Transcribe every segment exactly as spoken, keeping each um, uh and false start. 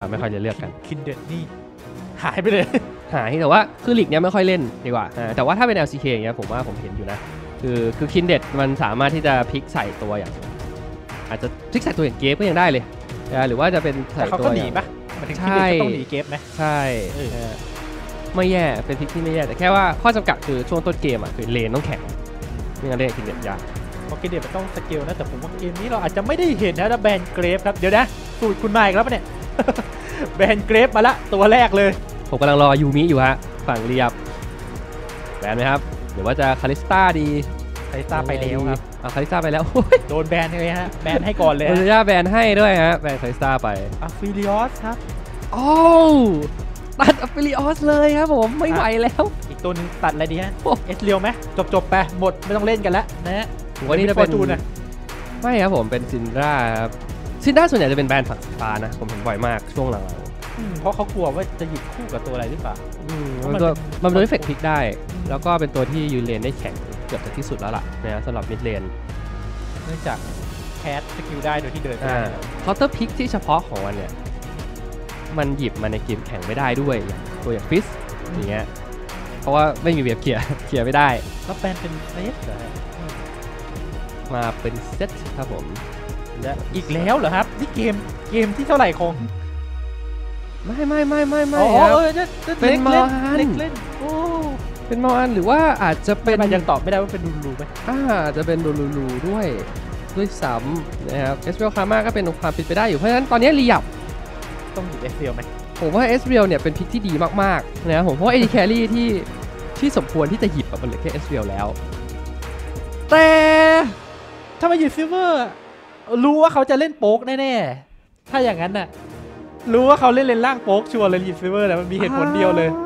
ไม่ค่อยจะเลือกกันคินเด็ดนี่หายไปเลยหายแต่ว่าคือลีกเนี้ยไม่ค่อยเล่นดีกว่าแต่ว่าถ้าเป็น แอล ซี เค อย่างเงี้ยผมว่าผมเห็นอยู่นะคือคือคินเด็ดมันสามารถที่จะพลิกใส่ตัวอย่างอาจจะพลิกใส่ตัวอย่างเกฟก็ยังได้เลยหรือว่าจะเป็นใส่ตัวเขาก็หนีปะใช่ต้องหนีเกฟไหมใช่ไม่แย่เป็นพลิกที่ไม่แย่แต่แค่ว่าข้อจำกัดคือช่วงต้นเกมอ่ะคือเลนต้องแข็งไม่งั้นเล่นคินเด็ดยากเพราะคินเด็ดมันต้องสเกลนะแต่ผมว่าเกมนี้เราอาจจะไม่ได้เห็นนะแบนเกรฟครับเดี๋ยวนะสูตรคุณมาอีกแล้วปะเนี่ยแบนเกรฟมาละตัวแรกเลยผมกำลังรอยูมิอยู่ฮะฝั่งเรียบแบนไหมครับหรือว่าจะคาริสตาดีคาริสตาไปแล้วครับอ่ะคาริสตาไปแล้วโดนแบนเลยฮะแบนให้ก่อนเลยโดนย่าแบนให้ด้วยฮะแบนคาริสตาไปอะฟิลิออสครับโอ้ตัดอะฟิลิออสเลยครับผมไม่ไหวแล้วอีกตัวนึงตัดอะไรดีฮะเอสเรียวไหมจบจบไปหมดไม่ต้องเล่นกันแล้วนะวันนี้จะเป็นไม่ครับผมเป็นซินดราครับซินดราส่วนใหญ่จะเป็นแบรนด์ฝั่งฟ้านะผมเห็นบ่อยมากช่วงหลังเพราะเขากลัวว่าจะหยิบคู่กับตัวอะไรหรือเปล่ามันตัวมันเป็นเอฟเฟกต์พลิกได้แล้วก็เป็นตัวที่ยืนเลนได้แข็งเกือบจะที่สุดแล้วล่ะนะสำหรับมิดเลนเนื่องจากแคสสกิลได้โดยที่เดินเคาน์เตอร์พลิกที่เฉพาะของมันเนี่ยมันหยิบมาในเกมแข่งไม่ได้ด้วยตัวอย่างฟิสอย่างเงี้ยเพราะว่าไม่มีเว็บเคลียร์เคลียร์ไม่ได้แล้วแปลนเป็นเซตเหรอมาเป็นเซตครับผมและอีกแล้วเหรอครับนี่เกมเกมที่เท่าไหร่คงไม่ไม่ไม่ไม่ไม่เป็นมอฮันโอ้เป็นมอฮันหรือว่าอาจจะเป็นมันยังตอบไม่ได้ว่าเป็นลูลูไหมอ่าจะเป็นลูลูลูด้วยด้วยซ้ำนะครับเอสเรียลคาร์มาก็เป็นความเป็นไปได้อยู่เพราะฉะนั้นตอนนี้รียับต้องหยิบเอสเรียลไหมผมว่าเอสเรียลเนี่ยเป็นพิกที่ดีมากๆนะผมเพราะว่าเอดีแครี่ที่ที่สมควรที่จะหยิบแบบมันเหลือแค่เอสเรียลแล้วแต่ถ้ามาหยิบซิลเวอร์รู้ว่าเขาจะเล่นโป๊กแน่ๆถ้าอย่างนั้นน่ะรู้ว่าเขาเล่นเลนล่างโป๊กชัวร์เลยหยิบซิลเวอร์แล้วมันมีเหตุผลเดียวเลย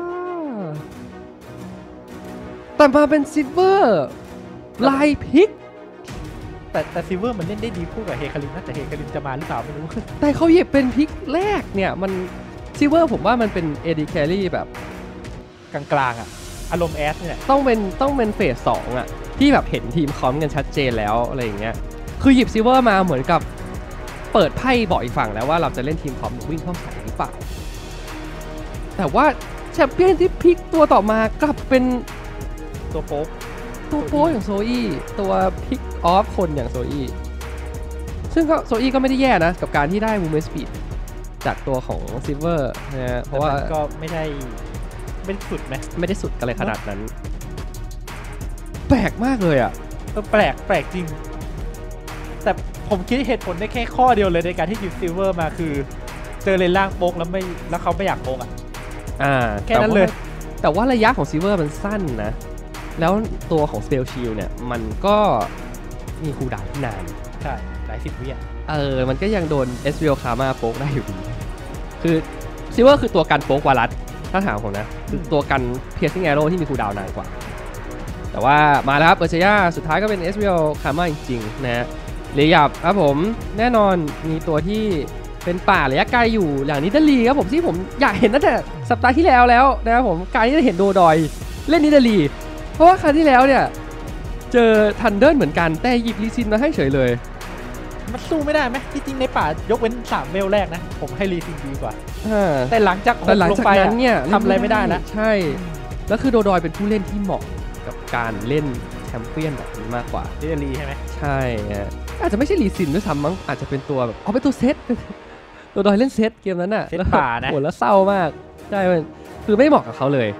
แต่มาเป็นซิลเวอร์ลายพิกแต่แต่ซิลเวอร์มันเล่นได้ดีคู่กับเฮคารินนะแต่เฮคารินจะมาหรือเปล่าไม่รู้แต่เขาหยิบเป็นพิกแรกเนี่ยมันซิลเวอร์ผมว่ามันเป็นเอดีแครี่แบบกลางๆอ่ะอารมณ์แอสเนี่ยต้องเป็นต้องเป็นเฟสสองอ่ะที่แบบเห็นทีมคอมกันชัดเจนแล้วอะไรอย่างเงี้ยคือหยิบซิลเวอร์มาเหมือนกับเปิดไพ่บอกอีกฝั่งแล้วว่าเราจะเล่นทีมคอมวิ่งเข้าใส่หรือเปล่าแต่ว่าแชมเปี้ยนที่พลิกตัวต่อมากลับเป็นตัวโป๊กตัวโป๊กอย่างโซอี้ตัวพลิกออฟคนอย่างโซอี้ซึ่งก็โซอี้ก็ไม่ได้แย่นะกับการที่ได้มูเมนต์สปีดจากตัวของซิลเวอร์นะฮะเพราะว่าก็ไม่ได้ไม่ได้สุดไหมไม่ได้สุดอะไรขนาดนั้นแปลกมากเลยอ่ะแปลกแปลกจริงแต่ผมคิดเหตุผลได้แค่ข้อเดียวเลยในการที่หยิบซิลเวอร์มาคือเจอเลนล่างโป๊กแล้วไม่แล้วเขาไม่อยากโป๊กอ่ะอ่าแค่นั้นเลยแต่ว่าระยะของซิลเวอร์มันสั้นนะแล้วตัวของสเปลชิลเนี่ยมันก็มีคูลดาวน์ที่นานใช่หลายสิบวิอ่ะเออมันก็ยังโดนเอสเรียลคาร์มาโป๊กได้อยู่ดีคือซิลเวอร์คือตัวกันโป๊กวารัสถ้าถามผมนะคือตัวกันเพียร์ซิ่งแอโร่ที่มีคูลดาวน์นานกว่าแต่ว่ามาแล้วครับเออร์เชียสุดท้ายก็เป็นเอสเรียลคาร์มาจริงๆนะเรียบครับผมแน่นอนมีตัวที่เป็นป่าระยะไกลอยู่อย่างนิดาลีครับผมที่ผมอยากเห็นตั้งแต่สัปดาห์ที่แล้วแล้วนะครับผมการที่จะเห็นโดดอยเล่นนิดาลีเพราะว่าครั้งที่แล้วเนี่ยเจอทันเดิลเหมือนกันแต่หยิบลีซินมาให้เฉยเลยมันสู้ไม่ได้ไหมที่จริงในป่ายกเว้นสามเวลแรกนะผมให้ลีซินดีกว่าแต่หลังจากลงไปเนี่ยทำอะไรไม่ได้แล้วใช่แล้วคือโดดอยเป็นผู้เล่นที่เหมาะกับการเล่นแชมเปี้ยนแบบนี้มากกว่านิดาลีใช่ไหมใช่อาจจะไม่ใช่ลีซินด้วยซ้ำมั้งอาจจะเป็นตัวแบบเอาเป็นตัวเซตตัวดอยเล่นเซตเกมนั้นน่ะเซตป่านะโหแล้วเศร้ามากใช่มันคือไม่เหมาะกับเขาเลย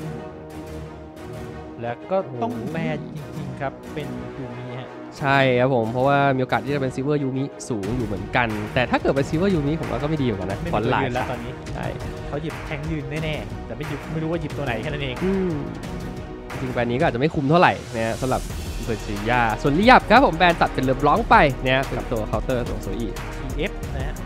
แล้วก็ต้องแบนจริงๆครับเป็นยูมิฮะใช่ครับผมเพราะว่ามีโอกาสที่จะเป็นซิลเวอร์ยูมิสูงอยู่เหมือนกันแต่ถ้าเกิดเป็นซิลเวอร์ยูมิผมว่าก็ไม่ดีเหมือนกันนะฟอนต์ไลน์แล้วตอนนี้ใช่เขาหยิบแทงยืนแน่ๆแต่ไม่หยิบไม่รู้ว่าหยิบตัวไหนแค่นั้นเองจริงๆแบรนด์นี้ก็อาจจะไม่คุ้มเท่าไหร่นะสำหรับเบอร์ซิยาส่วนลิยับครับผมแบรนด์ตัดเป็นเรือบล็องไปเนี่ยกับตัวเคาน์เตอร์ของโซอี้ที เอฟ นะฮะ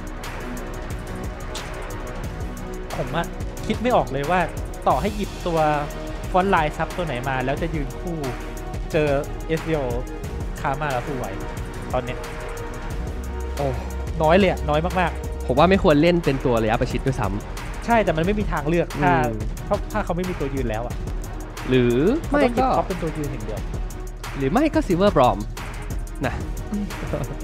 ผมอะคิดไม่ออกเลยว่าต่อให้หยิบตัวฟอนต์ไลน์ซับตัวไหนมาแล้วจะยืนคู่เจอเอสเรียลคาร์มาแล้วสู้ไหวตอนเนี้ยโอ้น้อยเลยน้อยมากๆผมว่าไม่ควรเล่นเป็นตัวระยะประชิดด้วยซ้ำใช่แต่มันไม่มีทางเลือกถ้าถ้าเขาไม่มีตัวยืนแล้วอะหรือไม่ก็เขาเป็นตัวยืนอย่างเดียวหรือไม่ก็ซิลเวอร์บรอมนะ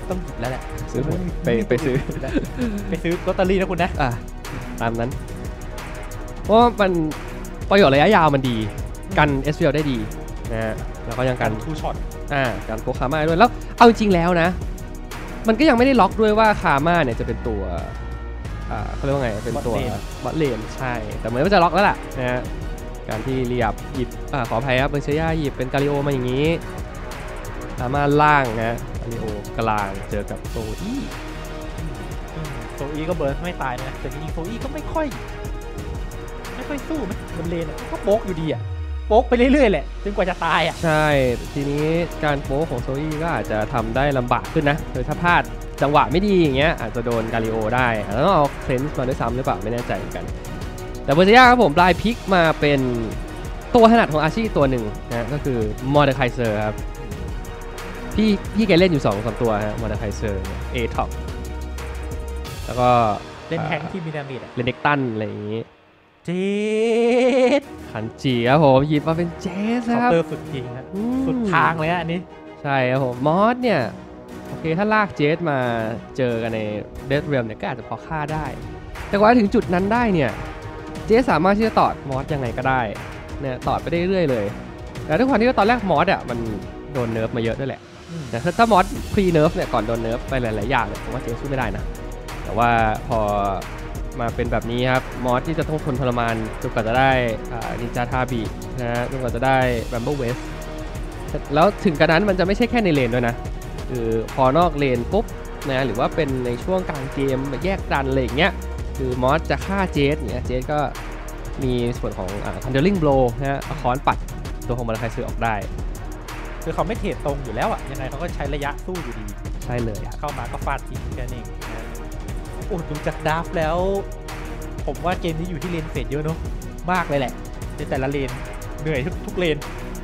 ต้องหยิบแล้วแหละซื้อหวยไปไปซื้อไปซื้อลอตเตอรี่นะคุณนะอ่ะตามนั้น เพราะว่ามันประโยชน์ระยะยาวมันดีกัน เอส วี แอล ได้ดีนะฮะแล้วก็ยังกันทูช็อตอ่าการโปรคาม่าด้วยแล้วเอาจริงๆแล้วนะมันก็ยังไม่ได้ล็อกด้วยว่าคาม่าเนี่ยจะเป็นตัวอ่าเขาเรียกว่าไงเป็นตัวบอทเลนใช่แต่เหมือนว่าจะล็อกแล้วล่ะนะฮะการที่เรียบหยิบอ่าขออภัยครับเบอร์เชียหยิบเป็นกาลิโอมาอย่างนี้คาม่าล่างนะกาลิโอกลางเจอกับโซอี้โซอี้ก็เบิร์นไม่ตายนะแต่จริงๆโซอี้ก็ไม่ค่อยไม่ค่อยสู้ไหมบนเลนก็โป๊กอยู่ดีอ่ะโป๊กไปเรื่อยๆแหละจนกว่าจะตายอ่ะใช่ทีนี้การโป๊กของโซอี้ก็อาจจะทำได้ลำบากขึ้นนะโดยถ้าพลาดจังหวะไม่ดีอย่างเงี้ยอาจจะโดนกาลิโอได้แล้วต้องเอาเคลนส์มาด้วยซ้ำหรือเปล่าไม่แน่ใจเหมือนกันแต่เบอร์เซียครับผมปลายพิกมาเป็นตัวถนัดของอาชีพตัวหนึ่งนะก็คือมอร์เดอร์ไคเซอร์ครับพี่พี่แกเล่นอยู่สองสามตัวฮะมอร์เดอร์ไคเซอร์เอท็อปแล้วก็เล่นแทงที่มีดาเมจเล่นเด็กตันอะไรอย่างงี้เจสขันจีครับผมหยิบมาเป็นเจสครับเคาน์เตอร์สุดจริงครับสุดทางเลยอันนี้ใช่ครับผมมอสเนี่ยโอเคถ้าลากเจสมาเจอกันในเดดเรียมเนี่ยก็อาจจะพอฆ่าได้แต่กว่าถึงจุดนั้นได้เนี่ยเจสสามารถที่จะตอดมอสยังไงก็ได้เนี่ยตอดไปได้เรื่อยเลยแต่ด้วยความที่ว่าตอนแรกมอสอ่ะมันโดนเนิร์ฟมาเยอะด้วยแหละแต่ถ้ามอสพรีเนิร์ฟเนี่ยก่อนโดนเนิร์ฟไปหลายๆอย่างเนี่ยผมว่าเจสสู้ไม่ได้นะแต่ว่าพอมาเป็นแบบนี้ครับมอสที่จะต้องทนทรมานจนกว่าจะได้นินจาทาบินะฮะจนกว่าจะได้แบมเบิลเวสแล้วถึงกระนั้นมันจะไม่ใช่แค่ในเลนด้วยนะคือพอนอกเลนปุ๊บนะหรือว่าเป็นในช่วงกลางเกมแยกดันอะไรอย่างเงี้ยคือมอสจะฆ่าเจสเนี่ยเจสก็มีส่วนของทันเดอร์ลิงโบลนะฮะค้อนปัดตัวของมอร์ไคซึออกได้คือเขาไม่เทรดตรงอยู่แล้วอ่ะยังไงเขาก็ใช้ระยะสู้อยู่ดีใช่เลยเข้ามาก็ฟาดทิ้งแค่นี้โอ้ดูจากดราฟแล้วผมว่าเกมนี้อยู่ที่เลนเฟดเยอะเนาะมากเลยแหละในแต่ละเลนเหนื่อยทุกทุกเลน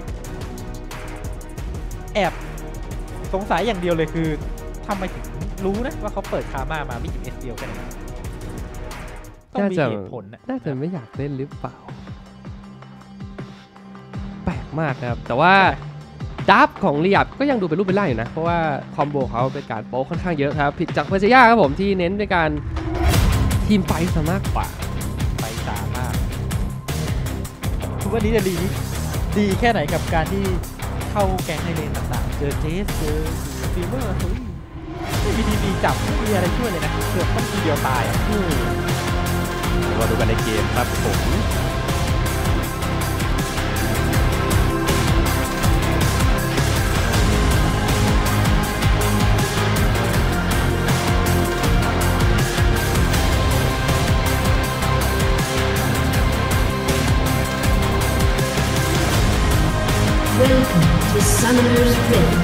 แอบสงสัยอย่างเดียวเลยคือทำไมถึงรู้นะว่าเขาเปิดคาม่ามาไม่หยิบเอสเดียวกันต้องมีเหตุผลนะน่าจะไม่อยากเล่นหรือเปล่าแปลกมากนะครับแต่ว่าดับของเรียบก็ยังดูเป็นรูปเป็นร่างอยู่นะเพราะว่าคอมโบเขาเป็นการโป๊ค่อนข้างเยอะครับผิดจากเพอร์เซียครับผมที่เน้นในการทีมไฟซะมากกว่าไฟตามากทุกวันนี้จะดีดีแค่ไหนกับการที่เข้าแก๊งในเลนต่างๆเจอเจสเจอฟีเมอร์ไม่มีดีมีจับไม่มีอะไรช่วยเลยนะเกือบต้องทีเดียวตายมาดูกันในเกมครับผม Welcome to Summoner's Rift.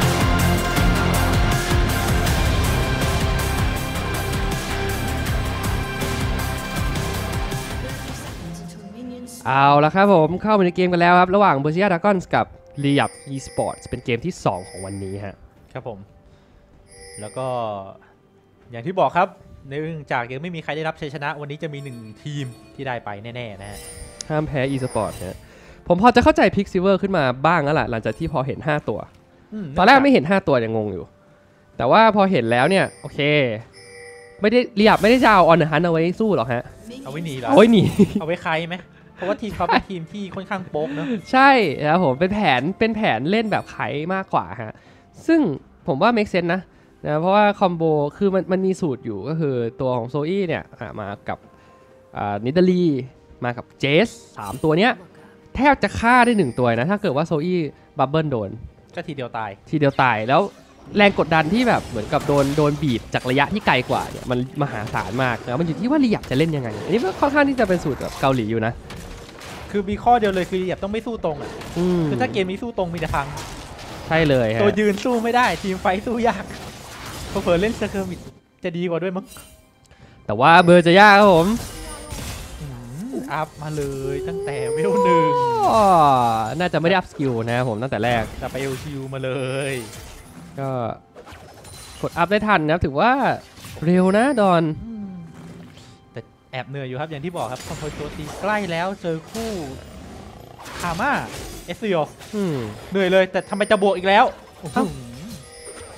เอาละครับผมเข้ามาในเกมกันแล้วครับระหว่าง Berseria Dragons กับ Riyadh Esports เป็นเกมที่สองของวันนี้ฮะครับผมแล้วก็อย่างที่บอกครับเนื่องจากยังไม่มีใครได้รับชัยชนะวันนี้จะมีหนึ่งทีมที่ได้ไปแน่ๆนะฮะห้ามแพ้ Esports นะผมพอจะเข้าใจ Pick Silver ขึ้นมาบ้างแล้วล่ะหลังจากที่พอเห็นห้าตัวตอนแรกไม่เห็นห้าตัวยังงงอยู่แต่ว่าพอเห็นแล้วเนี่ยโอเคไม่ได้เรียบไม่ได้จะเอาออนเดอะฮันเอาไว้สู้หรอกฮะเอาไว้หนีเหรอเอาไว้หนีเอาไว้ใครไหมเพราะว่าทีมเขาเป็นทีมที่ค่อนข้างโป๊กเนอะใช่ครับผมเป็นแผนเป็นแผนเล่นแบบไขมากกว่าฮะซึ่งผมว่า make sense นะนะเพราะว่าคอมโบคือมันมันมีสูตรอยู่ก็คือตัวของโซอี้เนี่ยมากับนิดาลีมากับเจสสามตัวเนี้ยแทบจะฆ่าได้หนึ่งตัวนะถ้าเกิดว่าโซอี้บับเบิลโดนก็ทีเดียวตายทีเดียวตายแล้วแรงกดดันที่แบบเหมือนกับโดนโดนบีบจากระยะที่ไกลกว่าเนี่ยมันมหาศาลมากนะมันอยู่ที่ว่ารียับจะเล่นยังไงอันนี้ค่อนข้างที่จะเป็นสูตรแบบเกาหลีอยู่นะคือมีข้อเดียวเลยคือรียับต้องไม่สู้ตรงอ่ะคือถ้าเกมนี้สู้ตรงมีแต่พังใช่เลยฮะตัวยืนสู้ไม่ได้ทีมไฟสู้ยากเพอเผลอเล่นเซอร์เคิร์มิตจะดีกว่าด้วยมั้งแต่ว่าเบอร์จะยากครับผมอัพมาเลยตั้งแต่เวลหนึ่งน่าจะไม่ได้อัพสกิลนะผมตั้งแต่แรกแต่ไปเอลชิวมาเลยก็กดอัพได้ทันนะถือว่าเร็วนะดอนแต่แอบเหนื่อยอยู่ครับอย่างที่บอกครับคอนโทรลตัวตีใกล้แล้วเจอคู่คาม่าเอสซีโอเหนื่อยเลยแต่ทำไมจะบวกอีกแล้ว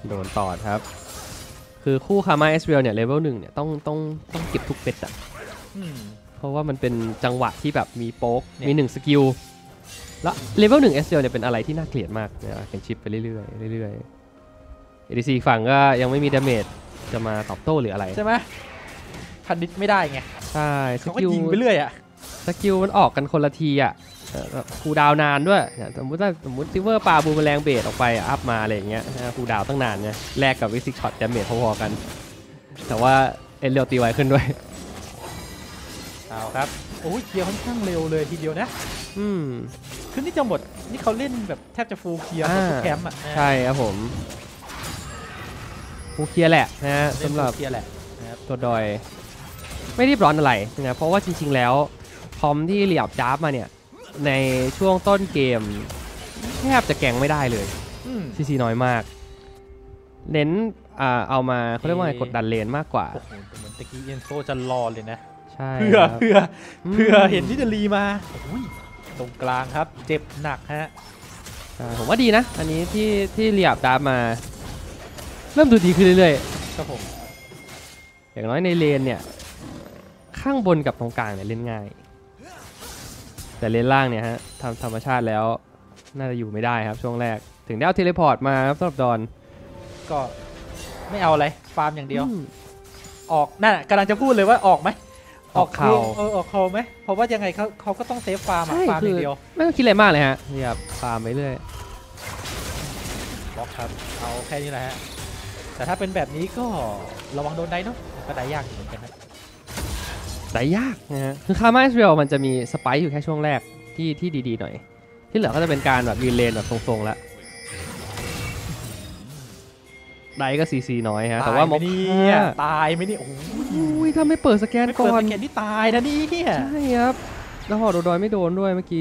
โดนตอดครับคือคู่คามาเอสเวลเนี่ยเลเวลหนึ่งเนี่ยต้องต้องต้องเก็บทุกเป็ดอ่ะอืมเพราะว่ามันเป็นจังหวะที่แบบมีโป๊กเนี่ยมีหนึ่งสกิลแล้วเลเวลหนึ่งเอสเวลเนี่ยเป็นอะไรที่น่าเกลียดมากเนี่ยแข่งชิปไปเรื่อยๆเรื่อยๆเอดีซีฝั่งก็ยังไม่มีดาเมจจะมาตอบโต้หรืออะไรใช่ไหมพันนิดไม่ได้ไงใช่สเขาก็กิลยิงไปเรื่อยอ่ะสกิลมันออกกันคนละทีอ่ะเอ่อคูลดาวน์นานด้วยเนี่ยสมมติว่าสมมติซิเวอร์ปาบูมแมลงเบสออกไปอัพมาอะไรอย่างเงี้ยนะคูลดาวน์ตั้งนานเนี่ยแลกกับวิสิกช็อตดาเมจพอๆกัน แต่ว่าเอ็นเรียวตีไวขึ้นด้วยเอาครับโอ้ยเคลียร์ค่อนข้างเร็วเลยทีเดียวนะอืมคือนี่จะหมดนี่เขาเล่นแบบแทบจะฟูลเคลียร์หมดทุกแคมป์อ่ะนะใช่ครับผมฟูลเคลียร์แหละนะฮะเล่นสำหรับฟูลเคลียร์แหละนะครับตัวดอยไม่รีบร้อนอะไรนะเพราะว่าจริงๆแล้วคอมที่เหลียบจ้าบมาเนี่ยในช่วงต้นเกมแทบจะแกงไม่ได้เลยอืมซีซีน้อยมาก เน้นอ่าเอามาเขาเรียกว่าไงกดดันเลนมากกว่าโอ้โหเหมือนตะกี้เอ็นโซจะรอเลยนะใช่เพื่อครับเพื่ออืมเพื่อเห็นนิดาลีมาโอ้ยตรงกลางครับเจ็บหนักฮะใช่ผมว่าดีนะ อันนี้ที่ที่เหลียบจ้าบมา เริ่มดูดีขึ้นเรื่อยครับผมๆอย่างน้อยในเลนเนี่ยข้างบนกับตรงกลางเนี่ยเล่นง่าย แต่เลนล่างเนี่ยฮะทำธรรมชาติแล้วน่าจะอยู่ไม่ได้ครับช่วงแรกถึงได้เอาเทเลพอร์ตมาครับสำหรับดอนก็ไม่เอาอะไรฟาร์มอย่างเดียวอืมออกนั่นน่ะกำลังจะพูดเลยว่าออกไหมออกเขาเออออกเขาไหมเพราะว่ายังไงเขาเขาก็ต้องเซฟฟาร์มอะใช่ฟาร์มคืออย่างเดียวไม่ต้องคิดอะไรมากเลยฮะนี่ครับฟาร์มไปเรื่อยบล็อกครับเอาแค่นี้แหละฮะแต่ถ้าเป็นแบบนี้ก็ระวังโดนได้เนาะก็ได้ยากอยู่เหมือนกันนะแต่ยากนะฮะคือคาร์มาสเวลมันจะมีสไปค์อยู่แค่ช่วงแรกที่ที่ดีๆหน่อย ที่เหลือก็จะเป็นการแบบยืนเลนแบบทรงๆแล้วไดก็ซีซีน้อยฮะแต่ว่ามอคเนี่ยค่าตายไหมเนี่ยโอ้โหอุ้ยถ้าไม่เปิดสแกนไม่ก่เปิดอนสแกนที่ตายนะนี่เนี่ยใช่ครับแล้วหอโดดอยไม่โดนด้วยเมื่อกี้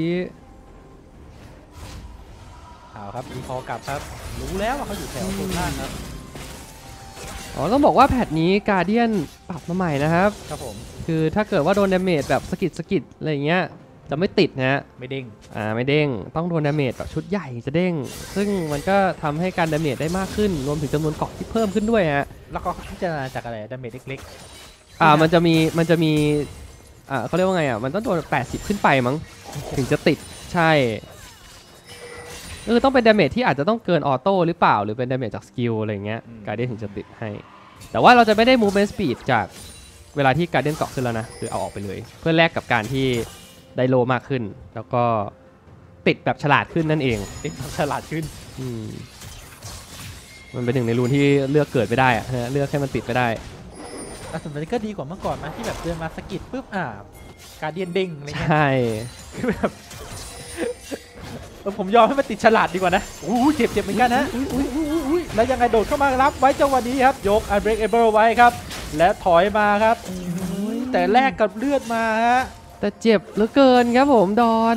เอาครับรีพอร์กลับครับรู้แล้วว่าเขาอยู่แถวตรงล่างครับอ๋อต้องบอกว่าแพทนี้การเดียนปรับมาใหม่นะครับครับผมคือถ้าเกิดว่าโดนดาเมจแบบสกิดสกิดอะไรอย่างเงี้ยจะไม่ติดนะฮะไม่เด้งอ่าไม่เด้งต้องโดนดาเมจแบบชุดใหญ่จะเด้ง ซึ่งมันก็ทำให้การดาเมจได้มากขึ้น รวมถึงจำนวนเกาะที่เพิ่มขึ้นด้วยฮะแล้วก็พิจารณาจากอะไรดาเมจเล็กอ่ามันจะมีมันจะมีอ่าเขาเรียกว่าไงอ่ะมันต้องโดนแปดสิบขึ้นไปมั้งถึงจะติดใช่เออต้องเป็นดาเมจที่อาจจะต้องเกินออโต้หรือเปล่าหรือเป็นดาเมจจากสกิลอะไรเงี้ยการเดียนถึงจะติดให้ แต่ว่าเราจะไม่ได้ movement speed จากเวลาที่การเดียนเกาะขึ้นแล้วนะคือเอาออกไปเลย เพื่อแลกกับการที่ได้โลมากขึ้น แล้วก็ติดแบบฉลาดขึ้นนั่นเองๆเด็กทำฉลาดขึ้นอืมมันเป็นหนึ่งในรูนที่เลือกเกิดไม่ได้อะนะเลือกให้มันติดไม่ได้แต่สมัยนี้ก็ดีกว่าเมื่อก่อนนะที่แบบเดินมาสกิดปุ๊บอ่าการเดียนเด้งอะไรใชเงี้ย่ คือแบบเออผมยอมให้มันติดฉลาดดีกว่านะอู้เจ็บเจ็บเหมือนกันนะอุ้ยอุ้ยอุ้ยอุ้ยแล้วยังไงโดดเข้ามารับไว้จังหวะนี้ครับยก unbreakable ไว้ครับและถอยมาครับอุ้ยแต่แลกกับเลือดมาฮะแต่เจ็บเหลือเกินครับผมดอน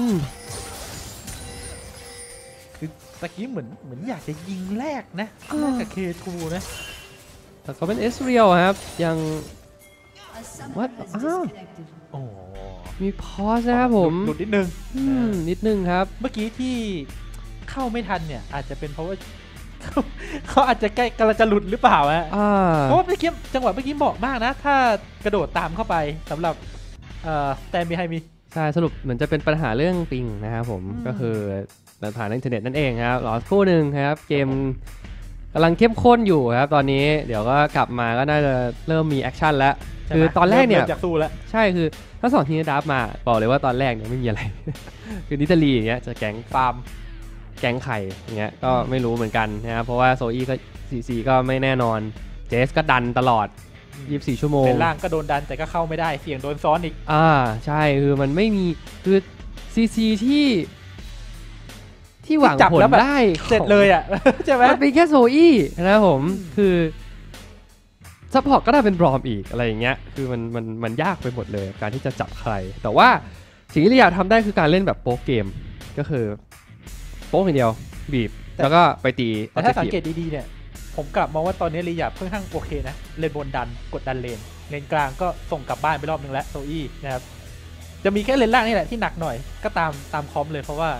คือตะกี้เหมือนเหมือนอยากจะยิงแรกนะแรกกับ เค ทู นะแต่ก็เป็นเอสเรียลครับยัง A summoner What? has Ah. disconnected. โอ้มีพอสนะครับผมหลุดนิดนึงอืมนิดนึงครับเมื่อกี้ที่เข้าไม่ทันเนี่ยอาจจะเป็นเพราะว่า เขาเขาอาจจะใกล้กำลังจะหลุดหรือเปล่าฮะอ่าเพราะว่าเมื่อกี้จังหวะเมื่อกี้เหมาะมากนะ ถ้ากระโดดตามเข้าไปสำหรับเอ่อแตนบีไฮมีใช่สรุปเหมือนจะเป็นปัญหาเรื่องปิงนะครับผมอืมก็คือปัญหาอินเทอร์เน็ตนั่นเองครับรอสักครู่หนึ่งครับ เกมกำลังเข้มข้นอยู่ครับตอนนี้เดี๋ยวก็กลับมาก็น่าจะเริ่มมีแอคชั่นแล้วใช่ไหมคือตอนแรกเนี่ยริ่มจากสู้แล้วใช่คือถ้าสองทีมดับมาบอกเลยว่าตอนแรกเนี่ยไม่มีอะไร คือนิตาลีอย่างเงี้ยจะแก๊งฟาร์มแก๊งไข่อย่างเงี้ยก็ไม่รู้เหมือนกันนะครับเพราะว่าโซอี้ก็ซีซีก็ไม่แน่นอนเจสก็ดันตลอดยี่สิบสี่ชั่วโมงเป็นล่างก็โดนดันแต่ก็เข้าไม่ได้เสี่ยงโดนซ้อนอีกอ่าใช่คือมันไม่มีคือซีซีที่ที่หวังจับผลแล้วแบบได้เสร็จเลยอ่ะ ใช่ไหมมันเป็นแค่โซอี้นะครับผมอืมคือซัพพอร์ตก็ได้เป็นบรอมอีกอะไรอย่างเงี้ยคือมันมันมันยากไปหมดเลยการที่จะจับใคร แต่ว่าสิ่งที่เราอยากทำได้คือการเล่นแบบโป๊กเกมก็คือโป๊กอย่างเดียวบีบแล้วก็ไปตีแต่ถ้าสัง objective เกตดีๆเนี่ยผมกลับมองว่าตอนนี้ลียาค่อนข้างโอเคนะเลนบนดันกดดันเลนเลนกลางก็ส่งกลับบ้านไปรอบนึงแล้วโซอี้นะครับจะมีแค่เลนล่างนี่แหละที่หนักหน่อยก็ตามตามคอมเลยเพราะว่า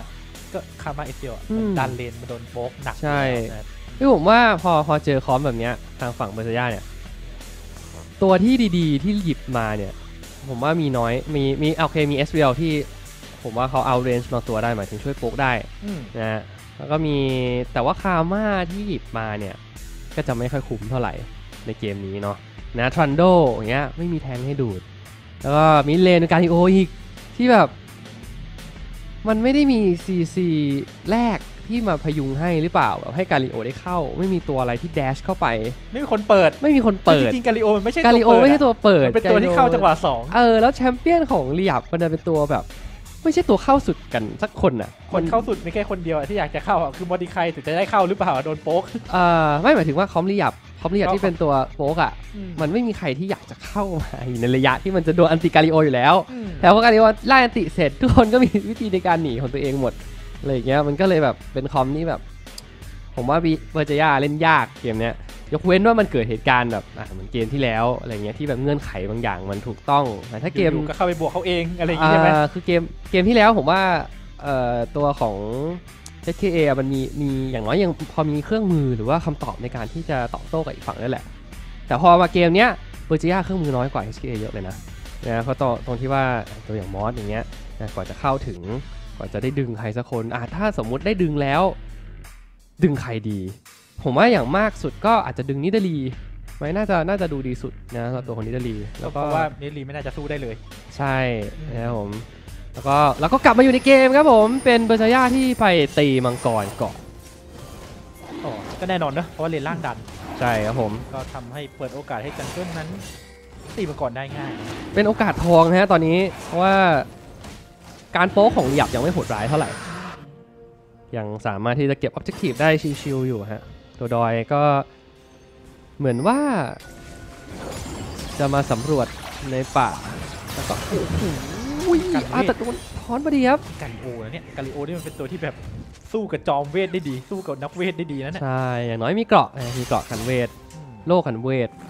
ก็คามาเอสเซียอืมดันเลนมาโดนโป๊กหนักใช่อยู่แล้วนะคือผมว่าพอพอเจอคอมแบบเนี้ยทางฝั่งเบอร์เซย่าเนี่ยตัวที่ดีๆที่หยิบมาเนี่ยผมว่ามีน้อยมีมีโอเคมี เอส วี แอล ที่ผมว่าเขาเอาเรนจ์บางตัวได้หมายถึงช่วยโป๊กได้อืมนะฮะแล้วก็มีแต่ว่าคาม่าที่หยิบมาเนี่ยก็จะไม่ค่อยคุ้มเท่าไหร่ในเกมนี้เนาะนะทรันโดอย่างเงี้ยไม่มีแทงให้ดูดแล้วก็มิดเลนการิโออีกที่แบบมันไม่ได้มี ซี ซี แรกที่มาพยุงให้หรือเปล่าแบบให้การิโอได้เข้าไม่มีตัวอะไรที่แดชเข้าไปไม่มีคนเปิดไม่มีคนเปิดจริงๆกาลิโอมันไม่ใช่การิโอตัวเปิดไม่ใช่ตัวเปิดมันเป็นตัวที่เข้าจังหวะสองเออแล้วแชมเปี้ยนของเรียบมันจะเป็นตัวแบบไม่ใช่ตัวเข้าสุดกันสักคนอ่ะคนเข้าสุดมีแค่คนเดียวอะที่อยากจะเข้าอะคือมอดิไคถึงจะได้เข้าหรือเปล่าโดนโป๊กเอ่อไม่หมายถึงว่าคอมเรียบคอมเรียบที่เป็นตัวโป๊กอ่ะอืมมันไม่มีใครที่อยากจะเข้ามาอยู่ในระยะที่มันจะโดนอันติการิโออยู่แล้วอืมแต่พอการิโอไล่อันติเสร็จทุกคนก็มีวิธีในการหนีของตัวเองหมดอะไรอย่างเงี้ยมันก็เลยแบบเป็นคอมนี่แบบ ผมว่าเบอร์เจย่าเล่นยากเกมเนี้ยยกเว้นว่ามันเกิดเหตุการณ์แบบอ่ะเหมือนเกมที่แล้วอะไรเงี้ยที่แบบเงื่อนไขบางอย่างมันถูกต้องแต่ถ้าเกมอยู่ๆก็เข้าไปบวกเขาเองอะไรอย่างงี้ใช่ไหมอ่าคือเกมเกมที่แล้วผมว่าเอ่อตัวของ เอส เค เอ อะมันมีมีอย่างน้อยยังพอมีเครื่องมือหรือว่าคำตอบในการที่จะตอบโต้กับอีกฝั่งนั่นแหละแต่พอมาเกมเนี้ยเบอร์เจย่าเครื่องมือน้อยกว่า เอส เค เอ เยอะเลยนะนะเพราะตรงตรงที่ว่าตัวอย่างมอสอย่างเงี้ยนะกว่าจะเข้าถึงกว่าจะได้ดึงใครสักคนอ่ะถ้าสมมุติได้ดึงแล้วดึงใครดี ผมว่าอย่างมากสุดก็อาจจะดึงนิดาลีไว้น่าจะน่าจะดูดีสุดนะสำหรับตัวของนิดาลีแล้วเพก็ราะว่าเนลีไม่น่าจะสู้ได้เลยใช่นะครับผมแล้วก็แล้วก็กลับมาอยู่ในเกมครับผมเป็นเบอร์ซาย่าที่ไปตีมังกรก่อนอ๋อก็แน่นอนเนอะเพราะว่าเลนล่างดันใช่ครับผมก็ทำให้เปิดโอกาสให้จังเกิลนั้นตีมาก่อนได้ง่ายเป็นโอกาสทองนะฮะตอนนี้เพราะว่าการโป๊กของหยับยังไม่โหดร้ายเท่าไหร่ยังสามารถที่จะเก็บออบเจกตีฟได้ชิวๆอยู่ฮะตัวดอยก็เหมือนว่าจะมาสำรวจในป่าแล้วก็โอ้โหอาแต่โดนถอนพอดีครับกาลิโอนะเนี่ยกาลิโอนี่มันเป็นตัวที่แบบสู้กับจอมเวทได้ดี สู้กับนักเวทได้ดีนะเนี่ยใช่อย่างน้อยมีเกราะมีเกราะขันเวทอืมโล่ขันเวท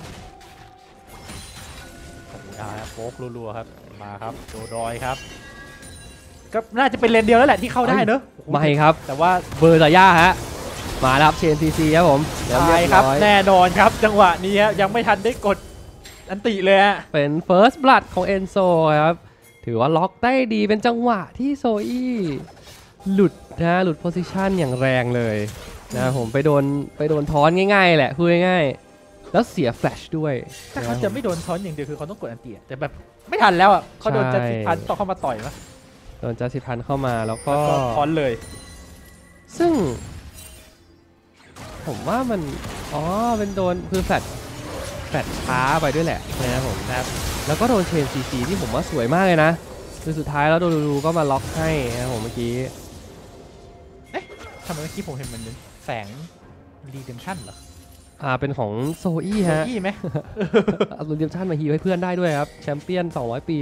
โอ้โหเอาละโป๊กรัวๆครับมาครับโดรอยครับก็น่าจะเป็นเลนเดียวแล้วแหละที่เข้าได้เนอะไม่ครับแต่ว่าเบอร์ซาย่าฮะมาแล้วครับเชนซีซีครับผมเดี๋ยวเรีใช่ยบครับร้อยแน่นอนครับจังหวะนี้ฮะยังไม่ทันได้กดอันติเลยฮะเป็น First Blood ของเอนโซครับถือว่าล็อกได้ดีเป็นจังหวะที่โซอี้หลุดนะหลุดโพซิชันอย่างแรงเลยนะผมไปโดนไปโดนทอนง่ายๆแหละพูดง่ายๆแล้วเสียแฟลชด้วยถ้าเขาจะไม่โดนท้อนอย่างเดียวคือเขาต้องกดอันติอะแต่แบบไม่ทันแล้วอ่ะเขาโดนใช่จัสติพันต้องเข้ามาต่อยมั้ยโดนจัสติพันเข้ามาแล้วก็แล้วก็ท้อนเลยซึ่ง ผมว่ามันอ๋อเป็นโดนคือแฟลชแฟลชช้าไปด้วยแหละนะครับผมนะครับแล้วก็โดนเชนซีซีที่ผมว่าสวยมากเลยนะคือสุดท้ายแล้วโดดูก็มาล็อกให้นะครับผมเมื่อกี้ทำไมเมื่อกี้ผมเห็นมันเป็นแสงรีเดมชั่นเหรออ่าเป็นของโซอี้ฮะโซอี้ไหมเอารีเดมชั่นมาฮีลให้เพื่อนได้ด้วยครับแชมเปี้ยนสองร้อยปี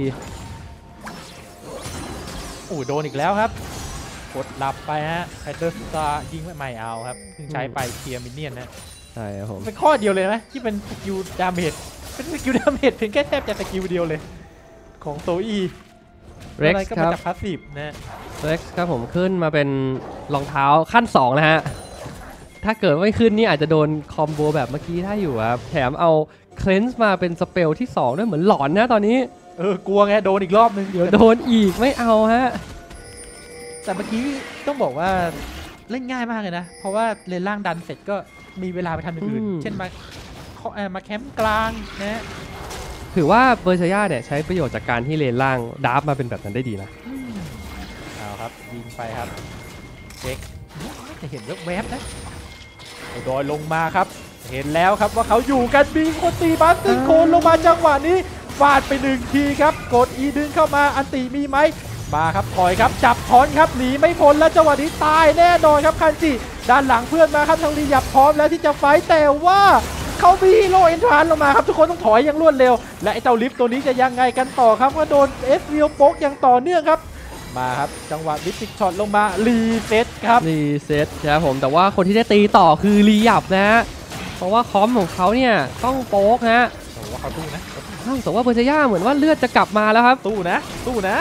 โอ้โดนอีกแล้วครับกดหลับไปฮะไฮเดอร์สตาร์ยิงไม่ไม่เอาครับเพิ่งใช้ไปเคลียร์มินเนี่ยนนะใช่ครับผมเป็นข้อเดียวเลยนะที่เป็นสกิลดาเมจเป็นสกิลดาเมจเพียงแค่แทบจะสกิลเดียวเลยของโซอี้เร็กอะไรซ์ก็คมารับจากพาสซีฟนะเร็กซ์ครับผมขึ้นมาเป็นรองเท้าขั้นสองนะฮะถ้าเกิดไม่ขึ้นนี่อาจจะโดนคอมโบแบบเมื่อกี้ได้อยู่ครับแถมเอาเคลนส์มาเป็นสเปลที่สองด้วยเหมือนหลอนนะตอนนี้เออกลัวไงโดนอีกรอบนึงเดี๋ยวโดนอีกไม่เอาฮะแต่เมื่อกี้ต้องบอกว่าเล่นง่ายมากเลยนะ เพราะว่าเลนล่างดันเสร็จก็มีเวลาไปทำอย่างอื่นอืมเช่นมาเขาเอ่อมาแคมป์กลางนะถือว่าเบอร์ชายาเนี่ยใช้ประโยชน์จากการที่เลนล่างดาร์ฟมาเป็นแบบนั้นได้ดีนะเอาครับยิงไปครับเช็คจะเห็นแวบๆนะโดยลงมาครับ เห็นแล้วครับว่าเขาอยู่กันบีโคตีบัสติ้งโคนลงมาจังหวะนี้ฟาดไปหนึ่งทีครับกดอีดึงเข้ามาอันตีมีไหมมาครับถอยครับจับถอนครับหนีไม่พ้นแล้วจังหวะนี้ตายแน่นอนครับคันจิด้านหลังเพื่อนมาครับทางรีหยับพร้อมแล้วที่จะไฟต์แต่ว่าเขามีฮีโร่เอนทรานลงมาครับทุกคนต้องถอยอย่างรวดเร็วและไอ้เจ้าลิฟต์ตัวนี้จะยังไงกันต่อครับก็โดนเอสวิลโป๊กอย่างต่อเนื่องครับมาครับจังหวะลิฟต์ช็อตลงมารีเซ็ตครับรีเซ็ตนะครับผมแต่ว่าคนที่ได้ตีต่อคือรีหยับนะฮะเพราะว่าคอมของเขาเนี่ยต้องโป๊กนะฮะโอ้ว่าเขาตู้นะอ้าวแต่ว่าเบอร์ชายาเหมือนว่าเลือดจะกลับมาแล้วครับตู้นะตู้นะ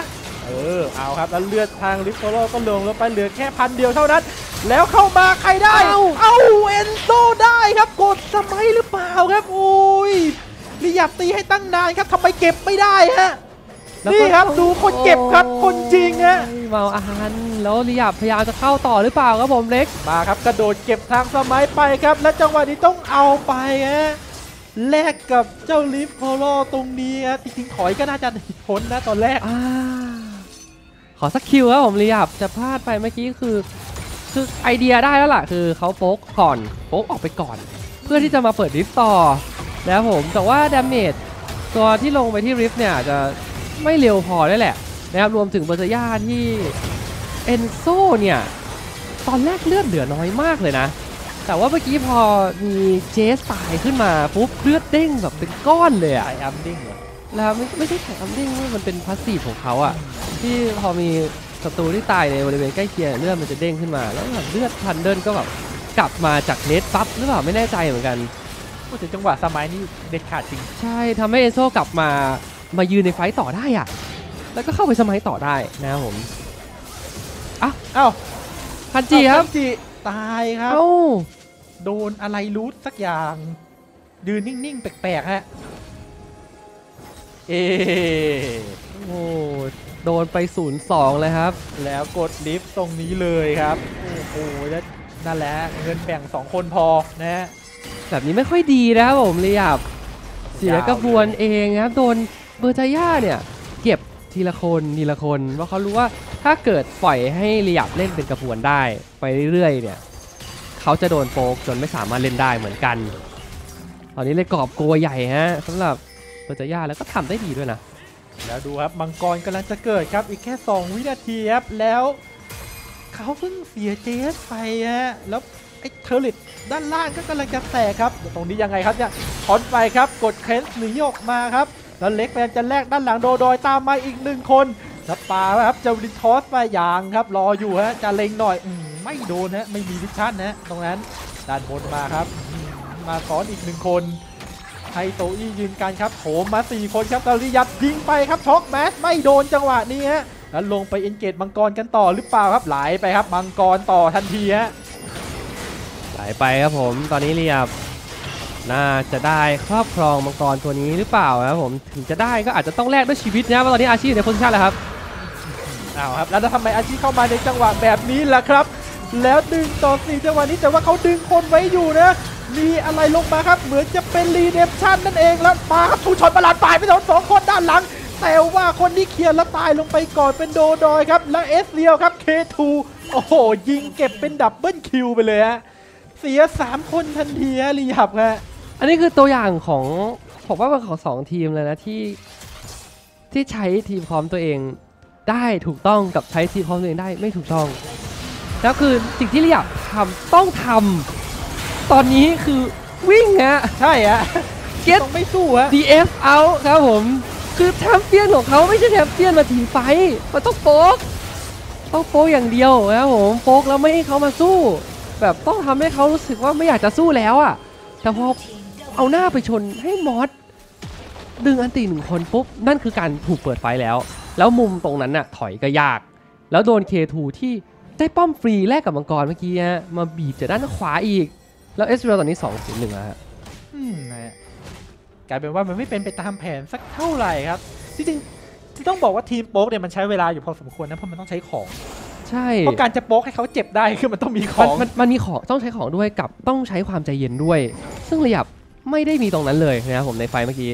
เออเอาครับแล้วเลือดทางลิฟโฟโลก็ลงแล้วไปเหลือแค่พันเดียวเท่านั้นแล้วเข้ามาใครได้เอ้าเอ้าเอนโซได้ครับกดสมัยหรือเปล่าครับโอ้ยลีหยับตีให้ตั้งนานครับทำไมเก็บไม่ได้ฮะนี่ครับดูคนเก็บครับคนจริงฮะเมาอาหารแล้วลียาพยายามจะเข้าต่อหรือเปล่าครับผมเล็กมาครับกระโดดเก็บทางสมัยไปครับและจังหวะนี้ต้องเอาไปฮะแลกกับเจ้าลิฟโพโลตรงนี้ครับจริงๆถอยก็น่าจะพ้นนะตอนแรกขอสักคิวครับผมลียาจะพลาดไปเมื่อกี้คือคือไอเดียได้แล้วล่ะคือเขาโป๊กก่อนโป๊กออกไปก่อนเพื่อที่จะมาเปิดริฟต่อแล้วผมแต่ว่าดาเมจตัวที่ลงไปที่ริฟเนี่ยจะไม่เร็วพอได้แหละนะครับรวมถึงเบอร์เซย่าที่เอนโซเนี่ยตอนแรกเลือดเหลือน้อยมากเลยนะแต่ว่าเมื่อกี้พอมีเจสตายขึ้นมาปุ๊บเลือดเด้งแบบเป็นก้อนเลยอะไออัมดิ้งเหรอแล้วไม่ไม่ใช่ไข่อัมดิ้งมันเป็นพาสซีฟของเขาอะที่พอมีศัตรูที่ตายในบริเวณใกล้เคียงเลือดมันจะเด้งขึ้นมาแล้วแบบเลือดทันเดิลก็แบบกลับมาจากเนสปั๊บหรือเปล่าไม่แน่ใจเหมือนกันพูดถึงจังหวะสมัยนี้เด็ดขาดจริงใช่ทำให้เอนโซกลับมามายืนในไฟต์ต่อได้อะแล้วก็เข้าไปสมัยต่อได้นะครับผมอ้าวอ้าวพันจีครับพันจีตายครับโดนอะไรรู้สักอย่างยืนนิ่งๆแปลกๆฮะเอโอ้โดนไปศูนย์สองเลยครับแล้วกดลิฟต์ตรงนี้เลยครับโอ้โหแล้วนั่นแหละเงินแบ่งสองคนพอนะแบบนี้ไม่ค่อยดีนะครับผมเลยอ่ะเสียกระบวนเองครับโดนเบอร์จาย่าเนี่ยเก็บทีละคนทีละคนเพราะเขารู้ว่าถ้าเกิดปล่อยให้เรียบเล่นเป็นกระบวนได้ไปเรื่อยๆเนี่ยเขาจะโดนโป๊กจนไม่สามารถเล่นได้เหมือนกันตอนนี้เลยกอบโกยใหญ่ฮะสำหรับเบอร์จาย่าแล้วก็ทำได้ดีด้วยนะแล้วดูครับมังกรกำลังจะเกิดครับอีกแค่สองวินาทีครับแล้วเขาเพิ่งเสียเจสไปฮะแล้วไอ้เทอร์ลิตด้านล่างก็กำลังจะแตกครับตรงนี้ยังไงครับเนี่ยถอนไปครับกดเคลนส์หนีออกมาครับแล้วเล็กแมนจะแลกด้านหลังโดดอยตามมาอีกหนึ่งคนแล้วปาครับจะริทอสไปอย่างครับรออยู่ฮะจะเล็งหน่อยไม่โดนนะไม่มีวิชั่นนะตรงนั้นด้านบนมาครับมาซ้อนอีกหนึ่งคนไฮโตอี้ยืนกันครับโถมมาสี่คนครับตาลิยับยิงไปครับช็อกแมสไม่โดนจังหวะนี้ฮะแล้วลงไปเอนเกจมังกรกันต่อหรือเปล่าครับไหลไปครับมังกรต่อทันทีฮะไหลไปครับผมตอนนี้เรียบน่าจะได้ครอบครองมังกรตัวนี้หรือเปล่าครับผมถึงจะได้ก็อาจจะต้องแลกด้วยชีวิตนะเพราะตอนนี้อาชีพในโพสิชันแล้วครับอ้าวครับแล้วทำไมอาชีพเข้ามาในจังหวะแบบนี้ล่ะครับแล้วดึงต่อสี่จังหวะนี้แต่ว่าเขาดึงคนไว้อยู่นะมีอะไรลงมาครับเหมือนจะเป็นรีเดมชั่นนั่นเองแล้วมาครับทูช็อตประหลาดฝ่ายไปโดนสองคนด้านหลังแต่ว่าคนที่เคลียร์แล้วตายลงไปก่อนเป็นโดดอยครับและเอสเรียวครับ เค ทู โอ้โหยิงเก็บเป็นดับเบิลคิวไปเลยฮะเสียสามคนทันทีฮะรีฮับฮะอันนี้คือตัวอย่างของผมว่าเป็นของสองทีมเลยนะที่ที่ใช้ทีมพร้อมตัวเองได้ถูกต้องกับใช้ทีมพร้อมตัวเองได้ไม่ถูกต้องแล้วคือสิ่งที่เรียบทำต้องทำตอนนี้คือวิ่งฮะใช่ฮะเก็ตไม่สู้ฮะดี เอฟ out ครับผมคือแชมเปี้ยนของเขาไม่ใช่แชมเปี้ยนมาทีไฟมันต้องโป๊กต้องโป๊กอย่างเดียวครับผมโป๊กแล้วไม่ให้เขามาสู้แบบต้องทำให้เขารู้สึกว่าไม่อยากจะสู้แล้วอ่ะแต่พอเอาหน้าไปชนให้มอสดึงอันตีหนึ่งคนปุ๊บนั่นคือการถูกเปิดไฟแล้วแล้วมุมตรงนั้นน่ะถอยก็ยากแล้วโดน เค ทู ที่ได้ป้อมฟรีแลกกับมังกรเมื่อกี้ฮะมาบีบจากด้านขวาอีกแล้วเอสเรลตอนนี้ สองศูนย์หนึ่ง แล้วฮะอืมนะกลายเป็นว่ามันไม่เป็นไปตามแผนสักเท่าไหร่ครับจริงๆที่ต้องบอกว่าทีมโป๊กเนี่ยมันใช้เวลาอยู่พอสมควรนะเพราะมันต้องใช้ของใช่เพราะการจะโป๊กให้เขาเจ็บได้คือมันต้องมีของมันมันมีของต้องใช้ของด้วยกับต้องใช้ความใจเย็นด้วยซึ่งระยับไม่ได้มีตรงนั้นเลยนะครับผมในไฟเมื่อกี้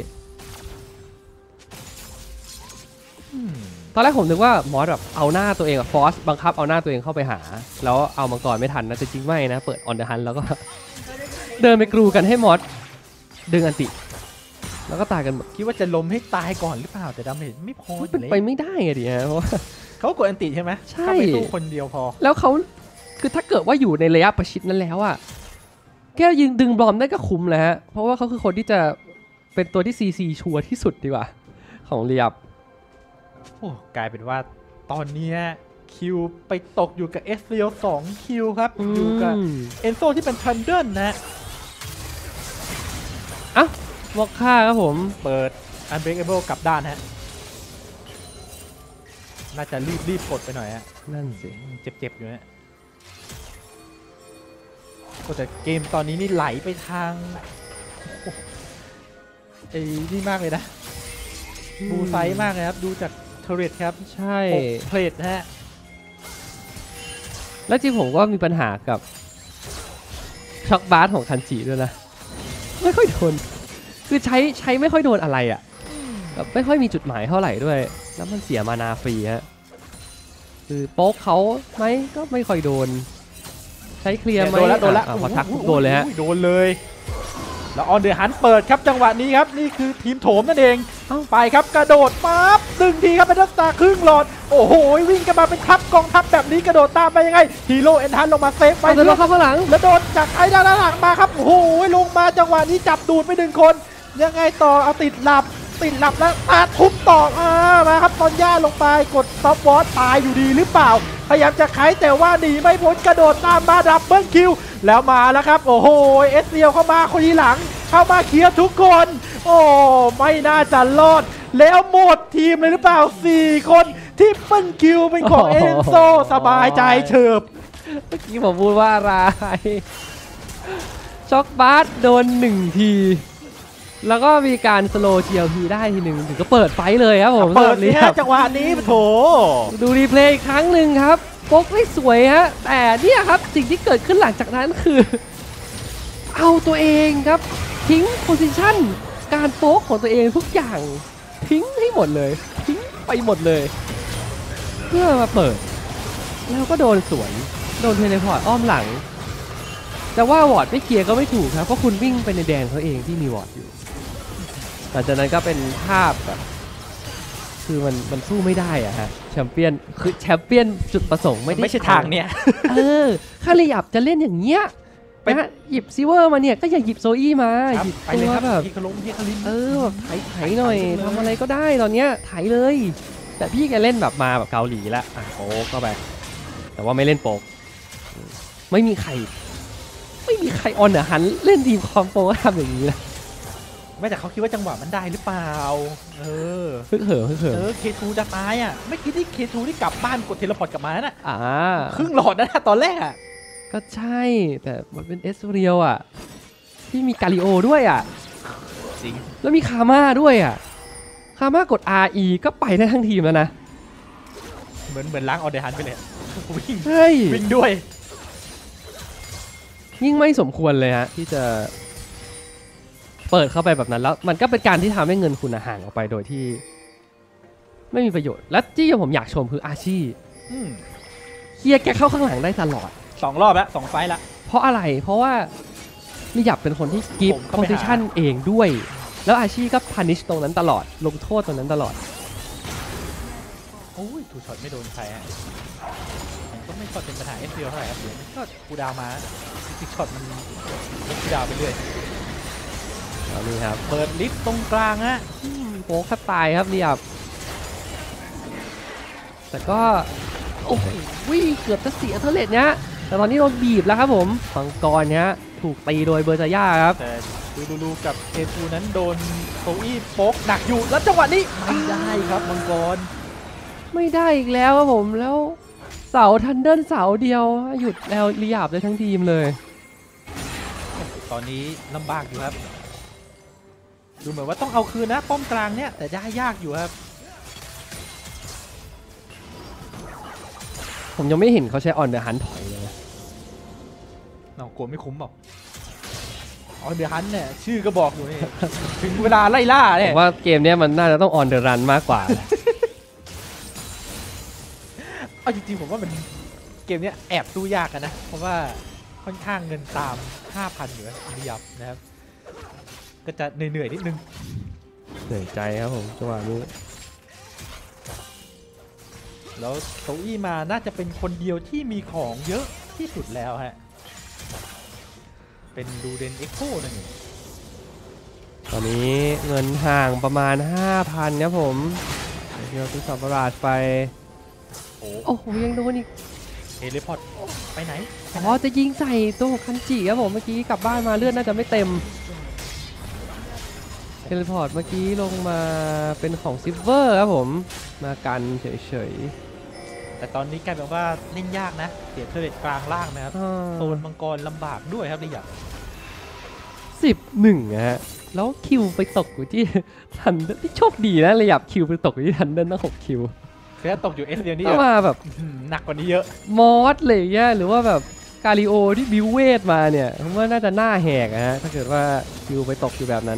ตอนแรกผมนึกว่ามอสแบบเอาหน้าตัวเองอะฟอสบังคับเอาหน้าตัวเองเข้าไปหาแล้วเอามังกรไม่ทันนะแต่จริงไม่นะเปิดออนเดอะฮันแล้วก็เดินไปกรูกันให้มอสดึงอันติแล้วก็ตายกันหมดคิดว่าจะล้มให้ตายก่อนหรือเปล่าแต่ดาเมจไม่พอเป็นไปไม่ได้ไงดิฮะเพราะเขากดอันติใช่ไหมใช่ไปสู้คนเดียวพอแล้วเขาคือถ้าเกิดว่าอยู่ในระยะประชิดนั้นแล้วอะแค่ยิงดึงบอมได้ก็คุ้มแล้วฮะเพราะว่าเขาคือคนที่จะเป็นตัวที่ซีซีชัวร์ที่สุดดีกว่าของเรียบโอ้กลายเป็นว่าตอนนี้คิวไปตกอยู่กับเอสเรียลสองคิวครับอยู่กับเอนโซที่เป็นทันเดิลนะอ่ะวอกค่าครับผมเปิด Unbreakable กลับด้านฮะน่าจะรีบรีบกดไปหน่อยฮะนั่นสิเจ็บๆอยู่นะก็แต่เกมตอนนี้นี่ไหลไปทางไอ้นี่มากเลยนะบูไซส์มากเลยครับดูจากเทอร์เรตครับใช่หกเพลทฮะแล้วจริงผมก็มีปัญหากับช็อกบาสของคันจิด้วยนะไม่ค่อยโดนคือใช้ใช้ไม่ค่อยโดนอะไรอ่ะแบบไม่ค่อยมีจุดหมายเท่าไหร่ด้วยแล้วมันเสียมานาฟรีฮะคือโป๊กเขาไหมก็ไม่ค่อยโดนใช้เคลียร์ไหมโดนแล้วโดนแล้วอ่ะพอทักปุ๊บโดนเลยฮะโดนเลยแล้วออนเดอร์ฮันเปิดครับจังหวะนี้ครับนี่คือทีมโถมนั่นเองไปครับกระโดดปั๊บดึงทีครับเป็นนักตาครึ่งหลอดโอ้โหวิ่งกันมาเป็นทัพกองทัพแบบนี้กระโดดตามไปยังไงฮีโร่เอ็นทันลงมาเซฟไปเอาแต่ลงเข้าข้างหลังแล้วโดนจากไอ้ด้านหลังมาครับโอ้โหลงมาจังหวะนี้จับดูดไปหนึ่งคนยังไงต่อเอาติดหลับติดหลับแล้วตาทุบต่ออ่ามาครับตอนย่าลงไปกดซับวอตตายอยู่ดีหรือเปล่าพยายามจะไขแต่ว่าหนีไม่พ้นกระโดดตามมาดับเบิลคิวแล้วมาแล้วครับโอ้โหเอสเซียวเข้ามาคนทีหลังเข้ามาเคลียร์ทุกคนโอ้ไม่น่าจะรอดแล้วหมดทีมเลยหรือเปล่าสี่คนที่เปิ้ลคิวเป็นของเอ็นโซสบายใจเฉิบเมื่อกี้ผมพูดว่าอะไรช็อกบาสโดนหนึ่งทีแล้วก็มีการสโลว์ ที แอล พี ได้ทีหนึ่งถึงก็เปิดไฟเลยครับผมเปิดนี้เนี่ยจังหวะนี้โถดูรีเพลย์อีกครั้งหนึ่งครับโป๊กได้สวยฮะแต่เนี่ยครับสิ่งที่เกิดขึ้นหลังจากนั้นคือ เอาตัวเองครับทิ้งโพซิชันการโป๊กของตัวเองทุกอย่างทิ้งให้หมดเลยทิ้งไปหมดเลย เพื่อมาเปิดแล้วก็โดนสวนโดนเทเลพอร์ตอ้อมหลังแต่ว่าวอร์ดไม่เคลียร์ก็ไม่ถูกครับเพราะคุณวิ่งไปในแดนเขาเองที่มีวอร์ดอยู่หลังจากนั้นก็เป็นภาพแบบคือมันมันสู้ไม่ได้อะฮะแชมเปี้ยนคือแชมเปี้ยนจุดประสงค์ไม่ได้ไม่ใช่ทางเนี่ยเออข้าเลยอยากจะเล่นอย่างเงี้ยนะฮะหยิบซิเวอร์มาเนี่ยก็อย่าหยิบโซอี้มาหยิบไปตัเลยว ครับแบบพี่คารุพี่คารินเออแบบไถไถหน่อยทำอะไรก็ได้ตอนเนี้ยไถเลย แต่พี่แกเล่นแบบมาแบบเกาหลีแล้วอ่ะโป๊กก็ไปแต่ว่าไม่เล่นโป๊กไม่มีใครไม่มีใครออนเดอร์ฮันเล่นทีมคอมโปทำอย่างนี้นะไม่แต่เขาคิดว่าจังหวะมันได้หรือเปล่าเออฮึกเหิมฮึกเหิมเออเคทูจะตายอ่ะไม่คิดที่เคทูที่กลับบ้านกดเทเลพอร์ตกลับมาน่ะอ่าครึ่งหลอดนะตอนแรกอ่ะก็ใช่แต่มันเป็นเอสเรียลอ่ะที่มีกาลิโอด้วยอ่ะจริงแล้วมีคาม่าด้วยอ่ะคาม่ากด อาร์ อี ก็ไปได้ทั้งทีมแล้วนะเหมือนเหมือนล้างออเดอร์ฮันไปเลยวิ่งเฮ้ยวิ่งด้วยยิ่งไม่สมควรเลยฮะที่จะเปิดเข้าไปแบบนั้นแล้วมันก็เป็นการที่ทำให้เงินคุณห่างออกไปโดยที่ไม่มีประโยชน์และที่ผมอยากชมคืออาชีอืมเคลียร์แกเข้าข้างหลังได้ตลอดสองรอบแล้วสองไฟล์ละเพราะอะไรเพราะว่าลิยับเป็นคนที่กิฟผมต์เข้าโพไปหาซิชันเองด้วย แล้วอาชีก็พันิชตรงนั้นตลอดลงโทษตรงนั้นตลอดโอ้ยถูกช็อตไม่โดนใครอ่ะมันก็ไม่ค่อยเป็นปัญหาเอฟเเท่าไหร่ครับเดี๋ยวก็กูดาวมาซิกช็อตมันลดกูดาวไปเรื่อยเอานี่ครับเปิดลิฟต์ตรงกลางฮะโป๊กแทบตายครับลิยับแต่ก็โอ้โหเกือบจะเสียเทเลตเนี้ยแต่ตอนนี้โดนบีบแล้วครับผมมังกรเนี้ยถูกตีโดยเบอร์จาย่าครับแต่ดูดูดูกับเคทูนั้นโดนโคอี้โป๊กหนักอยู่แล้วจังหวะนี้ไม่ได้ครับมังกรไม่ได้อีกแล้วครับผมแล้วเสาทันเดิลเสาเดียวหยุดแล้วลิยับเลยทั้งทีมเลยตอนนี้ลำบากอยู่ครับดูเหมือนว่าต้องเอาคืนนะป้อมกลางเนี่ยแต่ได้ยากอยู่ครับผมยังไม่เห็นเขาใช้ออนเดอร์ฮันถอยเลยนะน้องกลัวไม่คุ้มบอกออนเดอร์ฮันเนี่ยชื่อก็บอกอยู่นี่ ถึงเวลาไล่ล่าผเนี่ยมว่าเกมเนี้ยมันน่าจะต้องออนเดอร์รันมากกว่าเอาจริงๆผมว่ามันเกมเนี้ยแอบสู้ยากกันนะเพราะว่าค่อนข้างเงินตาม ห้าพัน อยู่นะอันยับนะครับก็จะเหนื่อยๆนิดนึงเหนื่อยใจครับผมจังหวะนี้แล้วโตอี้มาน่าจะเป็นคนเดียวที่มีของเยอะที่สุดแล้วฮะเป็นดูเดนเอ็กโคนั่นเองตอนนี้เงินห่างประมาณ ห้าพันครับผมเดี๋ยวซื้อสับประหลาดไปโอ้โอ้โหยังโดนอีกเฮลิพอร์ตไปไหนอ๋อจะยิงใส่ตัวของคันจิครับผมเมื่อกี้กลับบ้านมาเลือดน่าจะไม่เต็มแต่เทเลพอร์ตเมื่อกี้ลงมาเป็นของซิลเวอร์ครับผมมากันเฉยแต่ตอนนี้กลายเป็นว่าเล่นยากนะเสียเทเลตกลางล่างนะครับโซนมังกรลำบากด้วยครับนี่อย่างสิบหนึ่งฮะแล้วคิวไปตกอยู่ที่ทันเดอร์ที่โชคดีนะระยับคิวไปตกอยู่ที่ทันเดอร์ตั้งหกคิวคือถ้าตกอยู่เอสเดียวนี่ก็มาแบบหนักกว่านี้เยอะมอสเลยแย่หรือว่าแบบกาลิโอที่บิวเวทมาเนี่ยผมว่าน่าจะหน้าแหกอะฮะถ้าเกิดว่าคิวไปตกอยู่แบบนั้น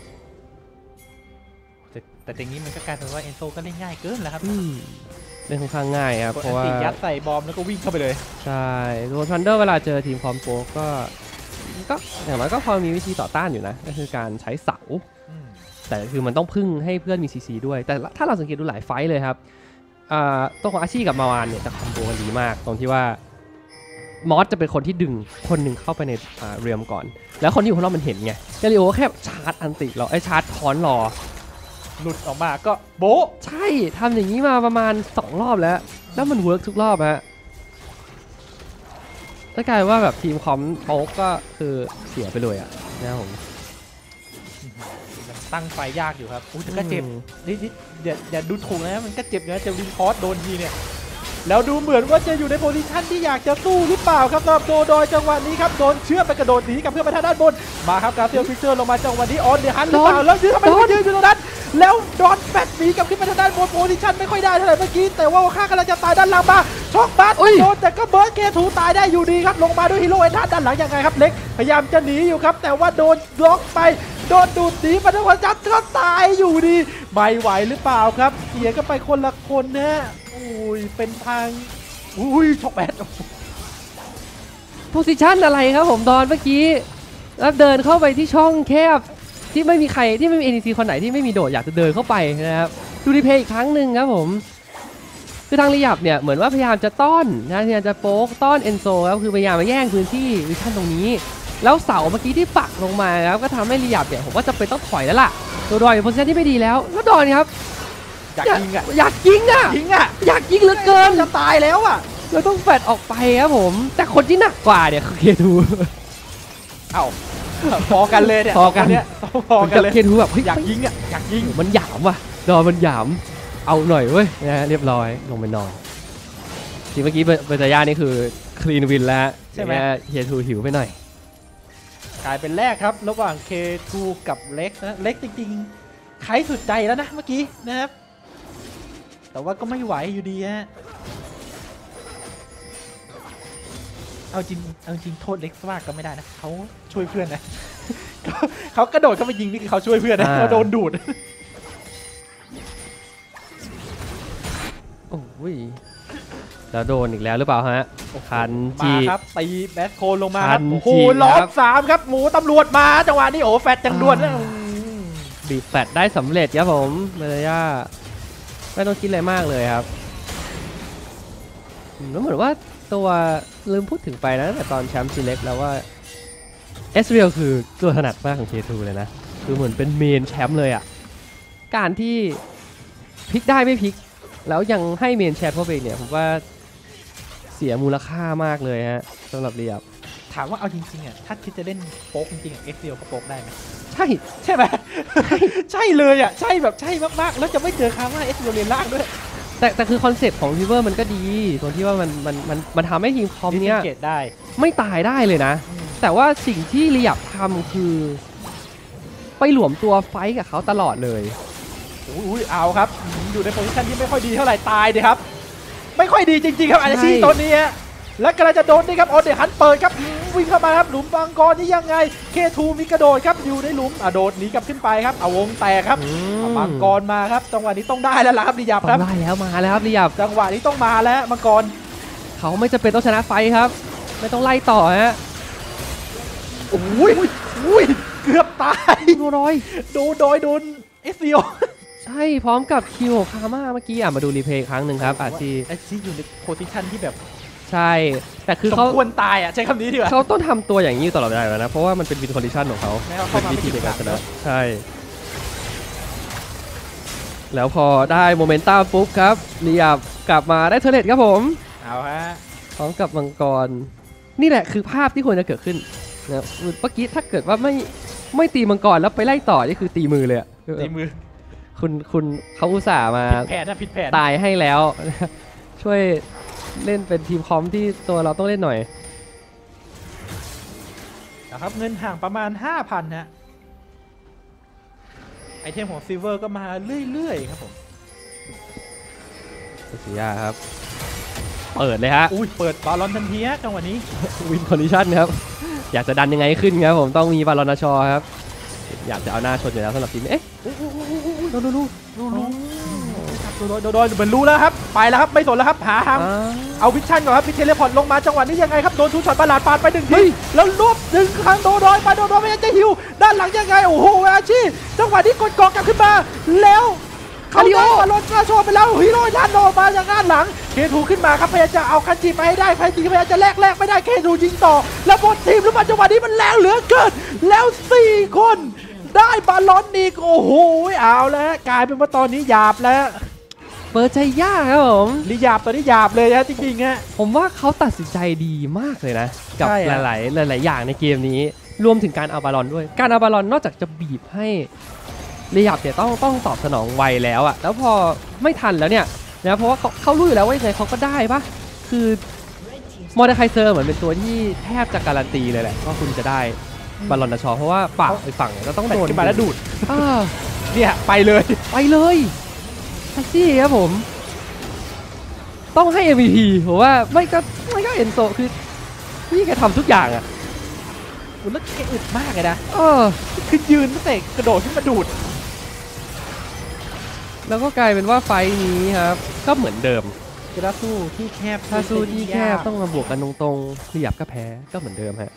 แต่แต่อย่างนี้มันก็กลายเป็นว่าเอนโซก็เล่นง่ายเกินแล้วครับอืมเล่นค่อนข้างง่ายครับกดเพอัราะนว่าติยัดใส่บอมแล้วก็วิ่งเข้าไปเลยใช่ตัวทันเดอร์เวลาเจอทีมคอมโปก็ก็อย่างน้อยก็พอมีวิธีต่อต้านอยู่นะก็คือการใช้เสาอืมแต่คือมันต้องพึ่งให้เพื่อนมีซีซีด้วยแต่ถ้าเราสังเกตดูหลายไฟท์เลยครับอ่าตัวของอาชีกับมาวานเนี่ยจะคอมโบกันดีมากตรงที่ว่ามอสจะเป็นคนที่ดึงคนหนึ่งเข้าไปในอ่าเรียมก่อนแล้วคนที่อยู่ข้างนอกมันเห็นไงกาลิโอแค่ชาร์จอันติรอไอ้ชาร์จทอนรอหลุดออกมาก็โบ๊ะใช่ทำอย่างนี้มาประมาณสองรอบแล้วแล้วมันเวิร์กทุกรอบฮะถ้ากลายว่าแบบทีมคอมโป๊กก็คือเสียไปเลยอ่ะนะครับผมมันตั้งไฟยากอยู่ครับอุ้ยแต่ก็เจ็บอืมนี่นี่อย่าอย่าดูถูกนะมันก็เจ็บอยู่นะเจอวินคอสโดนทีเนี่ยแล้วดูเหมือนว่าจะอยู่ในโพซิชันที่อยากจะสู้หรือเปล่าครับสำหรับโดดอยจังหวะนี้ครับโดนเชือกไปกระโดดหนีกับเพื่อนไปทางด้านบนมาครับกาเซียลฟิกเจอร์ลงมาจังหวะนี้ออนเดฮันหรือเปล่าแล้วยืนทำไมไม่ยืนอยู่ตรงนั้นแล้วโดนแฟดหนีกับขึ้นไปทางด้านบนโพซิชันไม่ค่อยได้เท่าไหร่เมื่อกี้แต่ว่าข้ากำลังจะตายด้านหลังมาช็อกบัสโดนแต่ก็เบิร์ดเคทูตายได้อยู่ดีครับลงมาด้วยฮีโร่เอ็นทัสด้านหลังยังไงครับเล็กพยายามจะหนีอยู่ครับแต่ว่าโดนล็อกไปโดนดูดหนีมาทั้งวันจัดก็ตายอยู่ดีไม่ไหวหรือเปล่าครับเสียกันไปคนละคนนะอุ้ยเป็นทางอุ้ยช็อกแบดโพซิชันอะไรครับผมดอนเมื่อกี้แล้วเดินเข้าไปที่ช่องแคบที่ไม่มีใครที่ไม่มี เอ็น ซี คนไหนที่ไม่มีโดดอยากจะเดินเข้าไปนะครับดูรีเพย์อีกครั้งหนึ่งครับผมคือทางรียับเนี่ยเหมือนว่าพยายามจะต้อนนะพยายามจะโป๊กต้อนเอนโซครับคือพยายามมาแย่งพื้นที่วิชั่นตรงนี้แล้วเสาเมื่อกี้ที่ปักลงมาครับก็ทำให้รียับเนี่ยผมว่าจะเป็นต้องถอยแล้วล่ะตัวดอยโพซิชันที่ไม่ดีแล้วแล้วดอนครับอยากยิงอ่ะอยากยิงอ่ะยิงอ่ะอยากยิงเหลือเกินจะตายแล้วอ่ะเราต้องแฟดออกไปครับผมแต่คนที่หนักกว่าเนี่ยคือเคทูเอ้าพอกันเลยเนี่ยพอกันเนี้ยพอกันเลยเคทูแบบเฮ้ยอยากยิงอ่ะอยากยิงมันหยามว่ะดอนมันหยามเอาหน่อยเว้ยนะฮะเรียบร้อยลงไปนอนทีเมื่อกี้เบอร์ตาย่านี่คือคลีนวินแล้วใช่ไหมเคทูหิวไปหน่อยกลายเป็นแรกครับระหว่าง เค ทู กับเล็กนะเล็กจริงๆใครสุดใจแล้วนะเมื่อกี้นะครับแต่ว่าก็ไม่ไหวอยู่ดีฮะเอาจริงเอาจริงโทษเล็กมากก็ไม่ได้นะเขาช่วยเพื่อนนะ เขาเขากระโดดเข้าไปยิงนี่คือเขาช่วยเพื่อนนะอ่าเขาโดนดูดโอ้ยแล้วโดนอีกแล้วหรือเปล่าฮะคันมาจีครับตีแบทโคนลงมาคคัรับนโอ้โหจีล็อครักบสามครับหมูตำรวจมาจังหวะนี้โอ้แฟดจังด่วนนะอ่า บีบแฟดได้สำเร็จครับผมเบอร์ตาย่าไม่ต้องคิดอะไรมากเลยครับอืมแล้วเหมือนว่าตัวลืมพูดถึงไปนะตั้งแต่ตอนแชมป์ซีเล็กแล้วว่าเอสเรียลคือตัวถนัดมากของ เค ทู เลยนะคือเหมือนเป็นเมนแชมป์เลยอ่ะการที่พลิกได้ไม่พลิกแล้วยังให้เมนแชมป์เข้าไปเนี่ยผมว่าเสียมูลค่ามากเลยฮะสำหรับเรียบถามว่าเอาจริงๆอ่ะถ้าคิดจะเล่นโป๊กจริงๆอ่ะเอ็กเดียวก็โป๊กได้ไหมใช่ใช่ไหม ใช่เลยอ่ะใช่แบบใช่มากๆแล้วจะไม่เจอคาร์มาเอ็กเดียวเรียนล่างด้วยแต่แต่คือคอนเซปต์ของริเวอร์มันก็ดีตรงที่ว่ามันมันมันมันทำให้ทีมคอมเนี้ยเกตได้ไม่ตายได้เลยนะ แต่ว่าสิ่งที่เรียบทำคือ ไปหลวมตัวไฟท์กับเขาตลอดเลยอุ้ยเอาครับอยู่ในโพซิชันที่ไม่ค่อยดีเท่าไหร่ตายดิครับไม่ค่อยดีจริงๆครับอาชีพตัวนี้ฮะและกำลังจะโดนนี่ครับออเดฮันเปิดครับวิ่งเข้ามาครับหลุมบางกรนี่ยังไง เค ทู มีกระโดดครับอยู่ในหลุมอ่ะโดดหนีกลับขึ้นไปครับเอาวงแตกครับอืมเอามังกรมาครับจังหวะนี้ต้องได้แล้วล่ะครับดิยับต้คอรับงได้แล้วมาแล้วครับเรียบจังหวะนี้ต้องมาแล้วมังกรเขาไม่จะเป็นต้องชนะไฟท์ครับ ไม่ต้องไล่ต่อฮะโอ้ยอุ้ยเกือบตายโดนร้อยดูโดยโดนเอสซีโอใช่พร้อมกับคิวของคาม่าเมื่อกี้อ่ะมาดูรีเพลย์อีกครั้งหนึ่งครับอาซีอาชีอยู่ในโพซิชันที่แบบใช่ แต่คือสมเขาควรตายอ่ะใช้คำนี้ดีกว่าเขาต้องทำตัวอย่างนี้อยู่ตลอดเวลาอยู่แล้วนะ เพราะว่ามันเป็นวินคอนดิชันของเขาแม้ว่าเป็เข้าน มาวิไม่ธีถึงในการชหลันะกใช่ แล้วพอได้โมเมนตัมปุ๊บครับเรียบกลับมาได้เทอร์เลตครับผมเอาฮะพร้อมกับมังกร นี่แหละคือภาพที่ควรจะเกิดขึ้นนะเมื่อกี้ถ้าเกิดว่าไม่ไม่ตีมังกรแล้วไปไล่ต่อนี่คือตีมือเลยอะตีมือคุณคุณเขาอุตส่าห์มาผิดแผนนะผิดแผนตายให้แล้ว ช่วยเล่นเป็นทีมคอมที่ตัวเราต้องเล่นหน่อยนะครับเงินห่างประมาณ ห้าพัน ฮะไอเทมของซิลเวอร์ก็มาเรื่อยๆครับผมสุยาครับเปิดเลยฮะอุ้ยเปิดบอลลอนทันทีฮะจังหวะนี้วินคอนดิชันครับอยากจะดันยังไงขึ้นครับผมต้องมีบาลอนชอครับอยากจะเอาหน้าชนอยู่แล้วสำหรับทีมนี้เอ๊ะดูดูดูดูดูโดยโดยโดยเหมือนรู้แล้วครับไปแล้วครับไม่สนแล้วครับหาทางเอาวิชั่นก่อนครับพิเทเลพอร์ตลงมาจังหวะนี้ยังไงครับโดนทูช็อตประหลาดปาดไปหนึ่งทีแล้วรวบดึงทางโดโดยไปโดโดไม่จะฮิวด้านหลังยังไงโอ้โหอาชีจังหวะนี้กดกอกกลับขึ้นมาแล้วเขาโดนบอลลอนกระโชว์ไปแล้วฮีโร่ทันโดมาจากด้านหลังเคทูขึ้นมาครับพยายามจะเอาคันจิไปให้ได้คันจิพยายามจะแลกแลกไม่ได้เคทูยิงต่อแล้วบนทีมหรือเปล่าจังหวะนี้มันแรงเหลือเกินแล้วสี่คนได้บอลลอนอีกโอ้โหเอาแล้วกลายเป็นว่าตอนนี้หยาบแล้วเปิดใจยากครับผมลิหยาบตอนนี้หยาบเลยนะจริงๆฮะผมว่าเขาตัดสินใจดีมากเลยนะกับหลายๆหลายๆอย่างในเกมนี้รวมถึงการเอาบาลอนด้วยการเอาบาลอนนอกจากจะบีบให้ลิหยาบเนี่ยต้องต้องตอบสนองไวแล้วอะแล้วพอไม่ทันแล้วเนี่ยนะเพราะว่าเขาเขารู้อยู่แล้วว่ายังไงเขาก็ได้ปะคือมอร์เดคายเซอร์เหมือนเป็นตัวที่แทบจะการันตีเลยแหละว่าคุณจะได้บาลอนชอเพราะว่าปากไอ้ฝั่งจะต้องโดนมาแล้วดูดเนี่ยไปเลยไปเลยแท็กซี่ครับผมต้องให้ เอ็ม วี พี ผมว่าไม่ก็ไม่ก็เอ็นโซคือพี่แกทำทุกอย่างอ่ะคุณแล้วแกอึดมากเลยนะเออคือยืนตั้งแต่กระโดดขึ้นมาดูดแล้วก็กลายเป็นว่าไฟนี้ครับก็เหมือนเดิมถ้าสู้ที่แคบถ้าสู้ที่แคบต้องมาบวกกันตรงๆขยับก็แพ้ก็เหมือนเดิมฮะ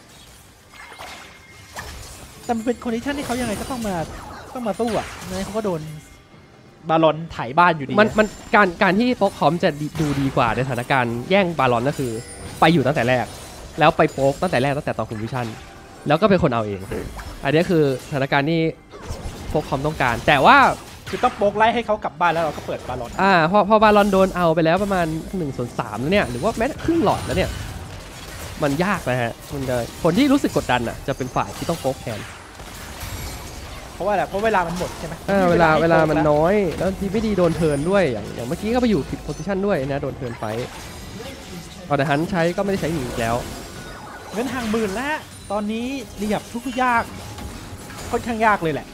แต่มันเป็นคอนดิชันที่เขายังไงก็ต้องมาต้องมาสู้อ่ะไม่งั้นเขาก็โดนบาลอนไถบ้านอยู่ดีมันมันการการที่โป๊กคอมจะดูดีกว่าในสถานการณ์แย่งบาลอนก็คือไปอยู่ตั้งแต่แรกแล้วไปโป๊กตั้งแต่แรกตั้งแต่ตอนคุมวิชั่นแล้วก็เป็นคนเอาเองอันนี้คือสถานการณ์ที่โป๊กคอมต้องการแต่ว่าคือต้องโป๊กไล่ให้เขากลับบ้านแล้วเราก็เปิดบาลอนอ่าพอพอบาลอนโดนเอาไปแล้วประมาณหนึ่งส่วนสามแล้วเนี่ยหรือว่าแม้ครึ่งหลอดแล้วเนี่ยมันยากนะฮะมันจะคนที่รู้สึกกดดันอ่ะจะเป็นฝ่ายที่ต้องโป๊กแทนเพราะว่าอะไรเพราะเวลามันหมดใช่ไหมเวลาเวลามันน้อยแล้วทีไม่ดีโดนเทิร์นด้วยอย่างอย่างเมื่อกี้ก็ไปอยู่ผิดโพซิชันด้วยนะโดนเทิร์นไฟตอนนั้นใช้ก็ไม่ได้ใช้หนีอีกแล้วเงินห่างหมื่นแล้วตอนนี้เรียบทุกยากค่อนข้างยากเลยแหละ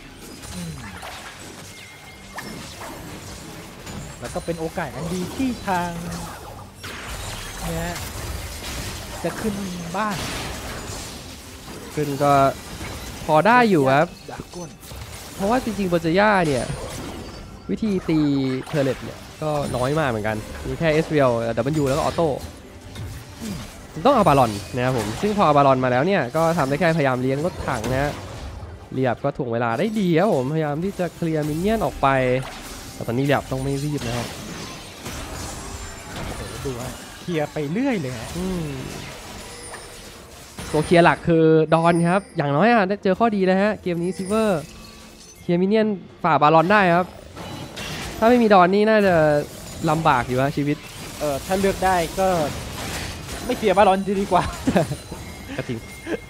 แล้วก็เป็นโอกาสอันดีที่ทางเนี่ยจะขึ้นบ้านขึ้นก็พอได้อยู่ครับเพราะว่าจริงๆโบจย่าเนี่ยวิธีตีเทอร์เลตเนี่ยก็น้อยมากเหมือนกันมีแค่ เอส วี แอล ดับเบิลยู แล้วก็ออโต้ต้องเอาบาลอนนะครับผมซึ่งพอเอาบาลอนมาแล้วเนี่ยก็ทำได้แค่พยายามเลี้ยงรถถังนะเรียบก็ถ่วงเวลาได้ดีครับผมพยายามที่จะเคลียร์มินเนี่ยนออกไปแต่ตอนนี้เรียบต้องไม่รีบนะครับดูว่าเคลียร์ไปเรื่อยเลยฮะตัวเคลียร์หลักคือดอนครับอย่างน้อยอ่ะได้เจอข้อดีแล้วฮะเกมนี้ซิลเวอร์เคลียร์มินเนี่ยนฝ่าบาลอนได้ครับถ้าไม่มีดอนนี่น่าจะลำบากอยู่ฮะชีวิตเออถ้าเลือกได้ก็ไม่เคลียร์บาลอนจะดีกว่าก็จริง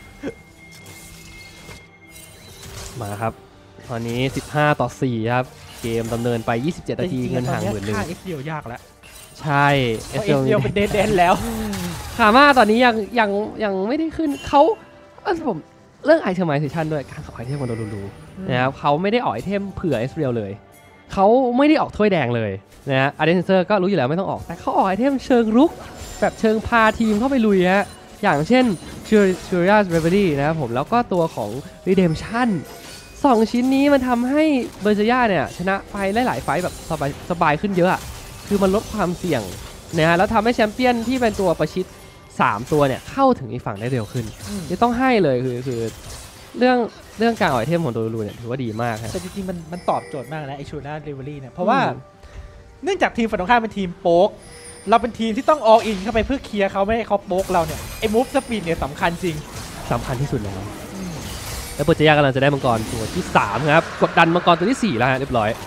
มาครับตอนนี้สิบห้าต่อสี่ครับเกมดำเนินไปยี่สิบเจ็ดนาทีเงินห่างหมื่นหนึ่งค่าเอ็กเดียวยากแล้วใช่เอ็กเดียวเป็นเดนเดนแล้วขามาตอนนี้ยังยังยังไม่ได้ขึ้นเขาเออผมเรื่องไอเทมไมเซชันด้วยการขอไอเทมมาดูดูนะครับเขาไม่ได้ออกไอเทมเผื่อเอสเรียลเลยเขาไม่ได้ออกถ้วยแดงเลยนะฮะอาร์เดนเซอร์ก็รู้อยู่แล้วไม่ต้องออกแต่เขาออกไอเทมเชิงรุกแบบเชิงพาทีมเข้าไปลุยฮะอย่างเช่นชูริอัสเรเวอรี่นะครับผมแล้วก็ตัวของ Redemptionสองชิ้นนี้มันทำให้เบอร์เซย่าเนี่ยชนะไฟหลายๆไฟแบบสบายสบายขึ้นเยอะคือมันลดความเสี่ยงนะฮะแล้วทำให้แชมเปี้ยนที่เป็นตัวประชิดสามตัวเนี่ยเข้าถึงอีกฝั่งได้เร็วขึ้นนี่ต้องให้เลยคือคือเรื่องเรื่องการออกไอเทมของโดรูเนี่ยถือว่าดีมากครับแต่จริงๆมันมันตอบโจทย์มากนะไอชูน่าเรเวอรี่เนี่ยเพราะว่าเนื่องจากทีมฝั่งตรงข้ามเป็นทีมโป๊กเราเป็นทีมที่ต้องออลอินเข้าไปเพื่อเคลียร์เขาไม่ให้เขาโป๊กเราเนี่ยไอ้มูฟสปีดเนี่ยสำคัญจริงสำคัญที่สุดเลยแล้วเบอร์เจียกำลังจะได้มังกรตัวที่สามครับกดดันมังกรตัวที่สี่แล้วฮะเรียบร้อย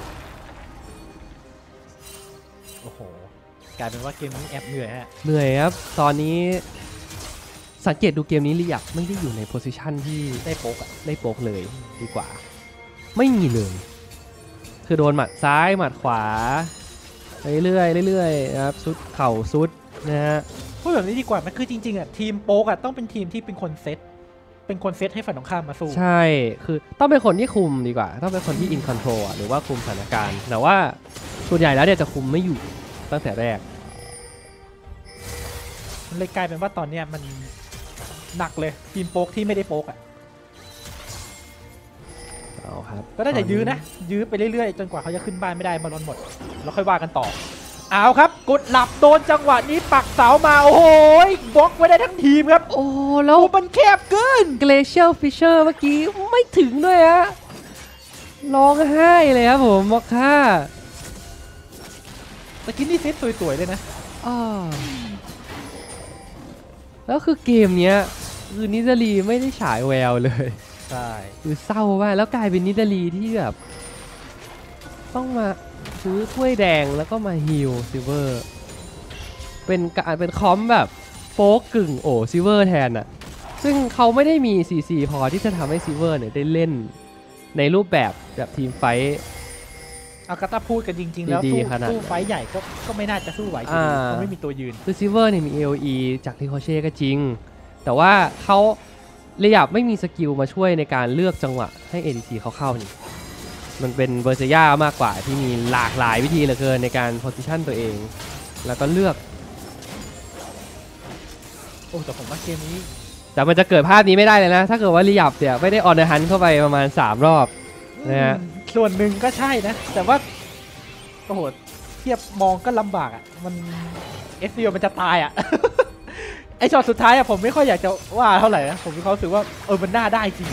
โอ้โหกลายเป็นว่าเกมนี้แอบเหนื่อยฮะเหนื่อยครับตอนนี้สังเกตดูเกมนี้ลียับไม่ได้อยู่ในโพสิชันที่ได้โป๊กอะได้โป๊กเลยดีกว่า ไม่มีเลย คือโดนหมัดซ้ายหมัดขวาเรื่อยๆเรื่อยๆนะครับซุดเข่าซุดนะฮะพูดแบบนี้ดีกว่ามันคือจริงๆอ่ะทีมโป๊กอ่ะต้องเป็นทีมที่เป็นคนเซตเป็นคนเซตให้ฝ่ายตรงข้ามมาสู้ใช่คือต้องเป็นคนที่คุมดีกว่าต้องเป็นคนที่อินคอนโทรลหรือว่าคุมสถานการณ์แต่ว่าส่วนใหญ่แล้วเนี่ยจะคุมไม่อยู่ตั้งแต่แรกมันเลยกลายเป็นว่าตอนเนี้ยมันหนักเลยทีมโป๊กที่ไม่ได้โป๊กอ่ะเอาครับก็ได้แต่ยื้อนะยื้อไปเรื่อยๆจนกว่าเขาจะขึ้นบ้านไม่ได้บอลลอนหมดแล้วค่อยว่ากันต่อเอาครับกดหลับโดนจังหวะนี้ปักเสามาโอ้โหบล็อกไว้ได้ทั้งทีมครับโอ้แล้วโอ้มันแคบเกินเกรเชียลฟิชเชอร์เมื่อกี้ไม่ถึงด้วยฮะร้องไห้เลยครับผมมอคค่าตะกี้นี่เซตสวยๆเลยนะอ้อแล้วคือเกมเนี้ยคือนิดาลีไม่ได้ฉายแววเลยใช่คือเศร้ามากแล้วกลายเป็นนิดาลีที่แบบต้องมาซื้อถ้วยแดงแล้วก็มาฮิลซิลเวอร์เป็นการเป็นคอมแบบโป๊กกึ่งโอซิลเวอร์แทนอะซึ่งเขาไม่ได้มี ซี ซี พอที่จะทำให้ซิลเวอร์เนี่ยได้เล่นในรูปแบบแบบทีมไฟท์เอากาตาพูดกันจริงๆแล้วดีสู้ๆขนาดนั้นสู้ไฟท์ใหญ่ก็ก็ไม่น่าจะสู้ไหวอยู่ดีอ่าเพราะไม่มีตัวยืนคือซิลเวอร์เนี่ยมี เอ โอ อี จากริโคเช่ก็จริง แต่ว่าเขาเรียบไม่มีสกิลมาช่วยในการเลือกจังหวะให้ เอ ดี ซี เขาเข้านี่มันเป็นเบอร์เซียมากกว่าที่มีหลากหลายวิธีเหลือเกินในการโพสิชันตัวเอง แล้วก็เลือกโอ้แต่ผมว่าเกมนี้แต่มันจะเกิดภาพนี้ไม่ได้เลยนะ ถ้าเกิดว่ารียับเนี่ยไม่ได้ออนเดอร์ฮันเข้าไปประมาณสามรอบนะฮะอืมส่วนหนึ่งก็ใช่นะ แต่ว่าโอ้โหเทียบมองก็ลำบากอ่ะมันเอสซีมันจะตายอ่ะ ไอช็อตสุดท้ายอ่ะผมไม่ค่อยอยากจะว่าเท่าไหร่นะผมมีความรู้สึกว่าเออมันน่าได้จริง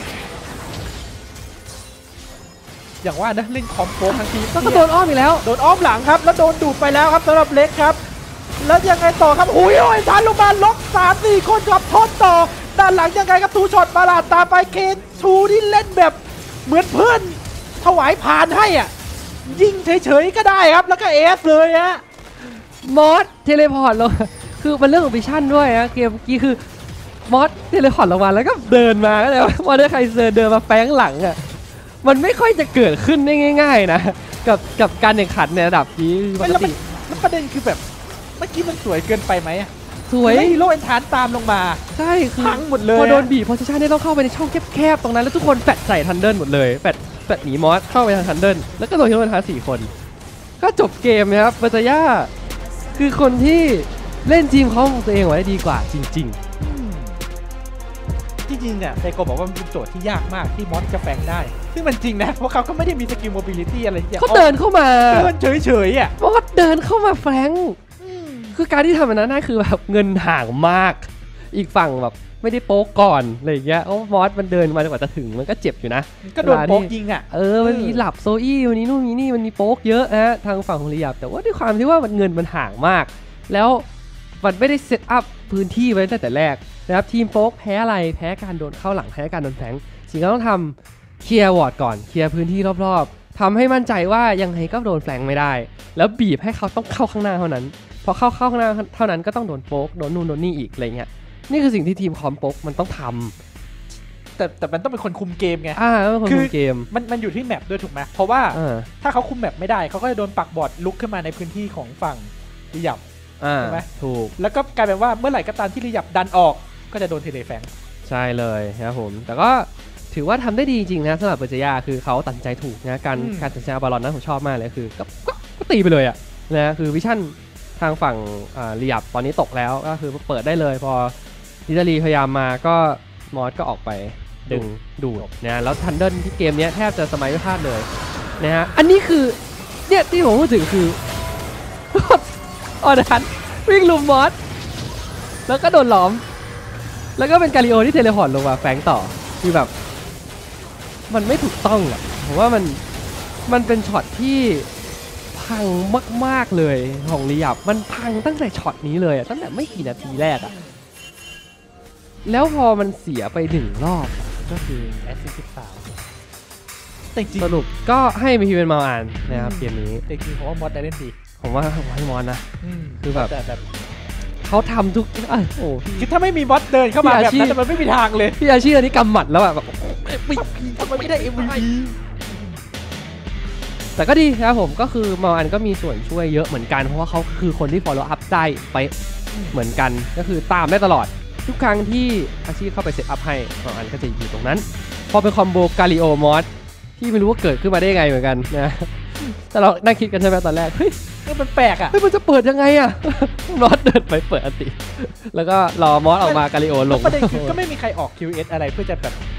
อย่างว่านะเล่นคอมโบทั้งทีมแล้วก็โดนอ้อมอีกแล้วโดนอ้อมหลังครับแล้วโดนดูดไปแล้วครับสำหรับเล็กครับแล้วยังไงต่อครับอุ้ยโอ้ยทันลงมาล็อกสามสี่คนครับทนต่อด้านหลังยังไงครับทูช็อตบาลาดตามไปเคนทูที่เล่นแบบเหมือนเพื่อนถวายผ่านให้อ่ะยิงเฉยๆก็ได้ครับแล้วก็เอสเลยฮะมอสเทเลพอร์ตลง คือมันเรื่องของวิชั่นด้วยนะเกมเมื่อกี้คือมอสเทเลพอร์ตลงมาแล้วก็เดินมาก็เลยว่ามอสเดอร์ไคเซอร์เดินมาแฝงหลังอ่ะมันไม่ค่อยจะเกิดขึ้นได้ง่ายๆนะกับกับการแข่งขันในระดับนี้ปไม่กแล้วมันติแล้วประเด็นคือแบบเมื่อกี้มันสวยเกินไปไหมอะสวยแล้วฮีโร่เอ็นทานตามลงมาใช่คือพังหมดเลยพอโดนอะบีบโพซิชันได้ต้องเข้าไปในช่องแคบๆตรงนั้นแล้วทุกคนแฟดใส่ทันเดิลหมดเลยแฟดแฟดหนีมอสเข้าไปทางทันเดิลแล้วก็โดนฮีโร่ทันสี่คน ก็จบเกมนะครับเบอร์ตาย่าคือคนที่เล่นทีมเขาของตัวเองไว้ได้ดีกว่าจริงอืมจริงๆเนี่ยไซโกบอกว่ามันเป็นโจทย์ที่ยากมากที่มอสจะแฝงได้ ซึ่งมันจริงนะเพราะเขาก็ไม่ได้มีสกิลโมบิลิตี้อะไรที่ๆเขาเดินเข้ามาเดินเฉยๆอ่ะมอสเดินเข้ามาแฟรงค์คือการที่ทำแบบนั้นได้คือแบบเงินห่างมาก อีกฝั่งแบบไม่ได้โป๊กก่อนอะไรอย่างเงี้ยเพราะมอสมันเดินมาจนกว่าจะถึงมันก็เจ็บอยู่นะก็โดนโป๊กยิงอ่ะเออมันมีหลับโซอี้วันนี้นู่นมีนี่มันมีโป๊กเยอะนะทางฝั่งของรียับแต่ว่าด้วยความที่ว่ามันเงินมันห่างมาก แล้วมันไม่ได้เซตอัพพื้นที่ไว้ตั้งแต่แรกนะครับทีมโป๊กแพ้อะไรแพ้การโดนเข้าหลังแพ้การโดนแฝงสิ่งที่ต้องทำเคลียร์วอร์ดก่อนเคลียร์พื้นที่รอบๆทำให้มั่นใจว่ายังไงก็โดนแฝงไม่ได้ แล้วบีบให้เขาต้องเข้าข้างหน้าเท่านั้นพอเข้าเข้าข้างหน้าเท่านั้นก็ต้องโดนโป๊กโดนนู่นโดนนี่อีกอะไรเงี้ยนี่คือสิ่งที่ทีมคอมโป๊กมันต้องทำแต่แต่มันต้องเป็นคนคุมเกมไงอ่าเป็นคนคุมเกมมันมันอยู่ที่แมปด้วยถูกไหมเพราะว่าอ่าถ้าเขาคุมแมปไม่ได้เขาก็จะโดนปักบอร์ดลุกขึ้นมาในพื้นที่ของฝั่งรียับอ่าใช่ไหมถูกแล้วก็กลายเป็นว่าเมื่อไหร่ก็ตามที่รียับดันออกก็จะโดนเทเลแฟงใช่เลยครับผมแต่ก็ถือว่าทำได้ดีจริงนะสำหรับเบอร์เจียคือเขาตัดสินใจถูกนะการการตัดสินใจเอาบอลลอนนั้นผมชอบมากเลยคือก็ก็ก็ตีไปเลยอะนะคือวิชั่นทางฝั่งอ่ารียับตอนนี้ตกแล้วก็คือเปิดได้เลยพอดิจารีพยายามมาก็มอสก็ออกไปดึงดูดนะแล้วทันเดิลที่เกมนี้แทบจะสมัยไม่พลาดเลยนะฮะอันนี้คือเนี่ยที่ผมพูดถึงคือ ออดันวิ่งลุมมอสแล้วก็โดนล้อมแล้วก็เป็นกาลิโอที่เทเลพอร์ตลงมาแฝงต่อคือแบบมันไม่ถูกต้องอ่ะผมว่ามันมันเป็นช็อตที่พังมากๆเลยของรียับมันพังตั้งแต่ช็อตนี้เลยอ่ะตั้งแต่ไม่กี่นาทีแรกอ่ะแล้วพอมันเสียไปหนึ่งรอบก็คือแอสซิสต์สิบสามแต่จริงสรุปก็ให้มีพีเป็นมาอ่านนะครับเกมนี้แต่จริงผมว่ามอสได้เล่นดีผมว่าผมให้มอนนะอืมคือแบบแต่แบบเขาทำทุกอ่ะโอ้พี่คือถ้าไม่มีบอสเดินเข้ามาพี่แบบอาชีพนั้นมันไม่มีทางเลยพี่อาชีพอันนี้กำหมัดแล้วอะแบบไม่ทำไมไม่ได้ เอ็ม วี พีแต่ก็ดีครับผมก็คือมาอันก็มีส่วนช่วยเยอะเหมือนกันเพราะว่าเขาคือคนที่ follow up ได้ไปเหมือนกันก็คือตามได้ตลอดทุกครั้งที่อาชีพเข้าไปเซตอัพให้มาอันก็จะอยู่ตรงนั้นพอเป็นคอมโบกาลิโอมอสที่ไม่รู้ว่าเกิดขึ้นมาได้ยังไงเหมือนกันนะแต่เรานั่งคิดกันใช่ไหมตอนแรกเฮ้ยก็มันแปลกอ่ะเฮ้ยมันจะเปิดยังไงอะ มอสเดินไปเปิดอันติแล้วก็รอมอสออกมากาลิโอลแล้วงประเด็นคือก็ไม่มีใครออก คิว เอส อะไรเพื่อจะแบบ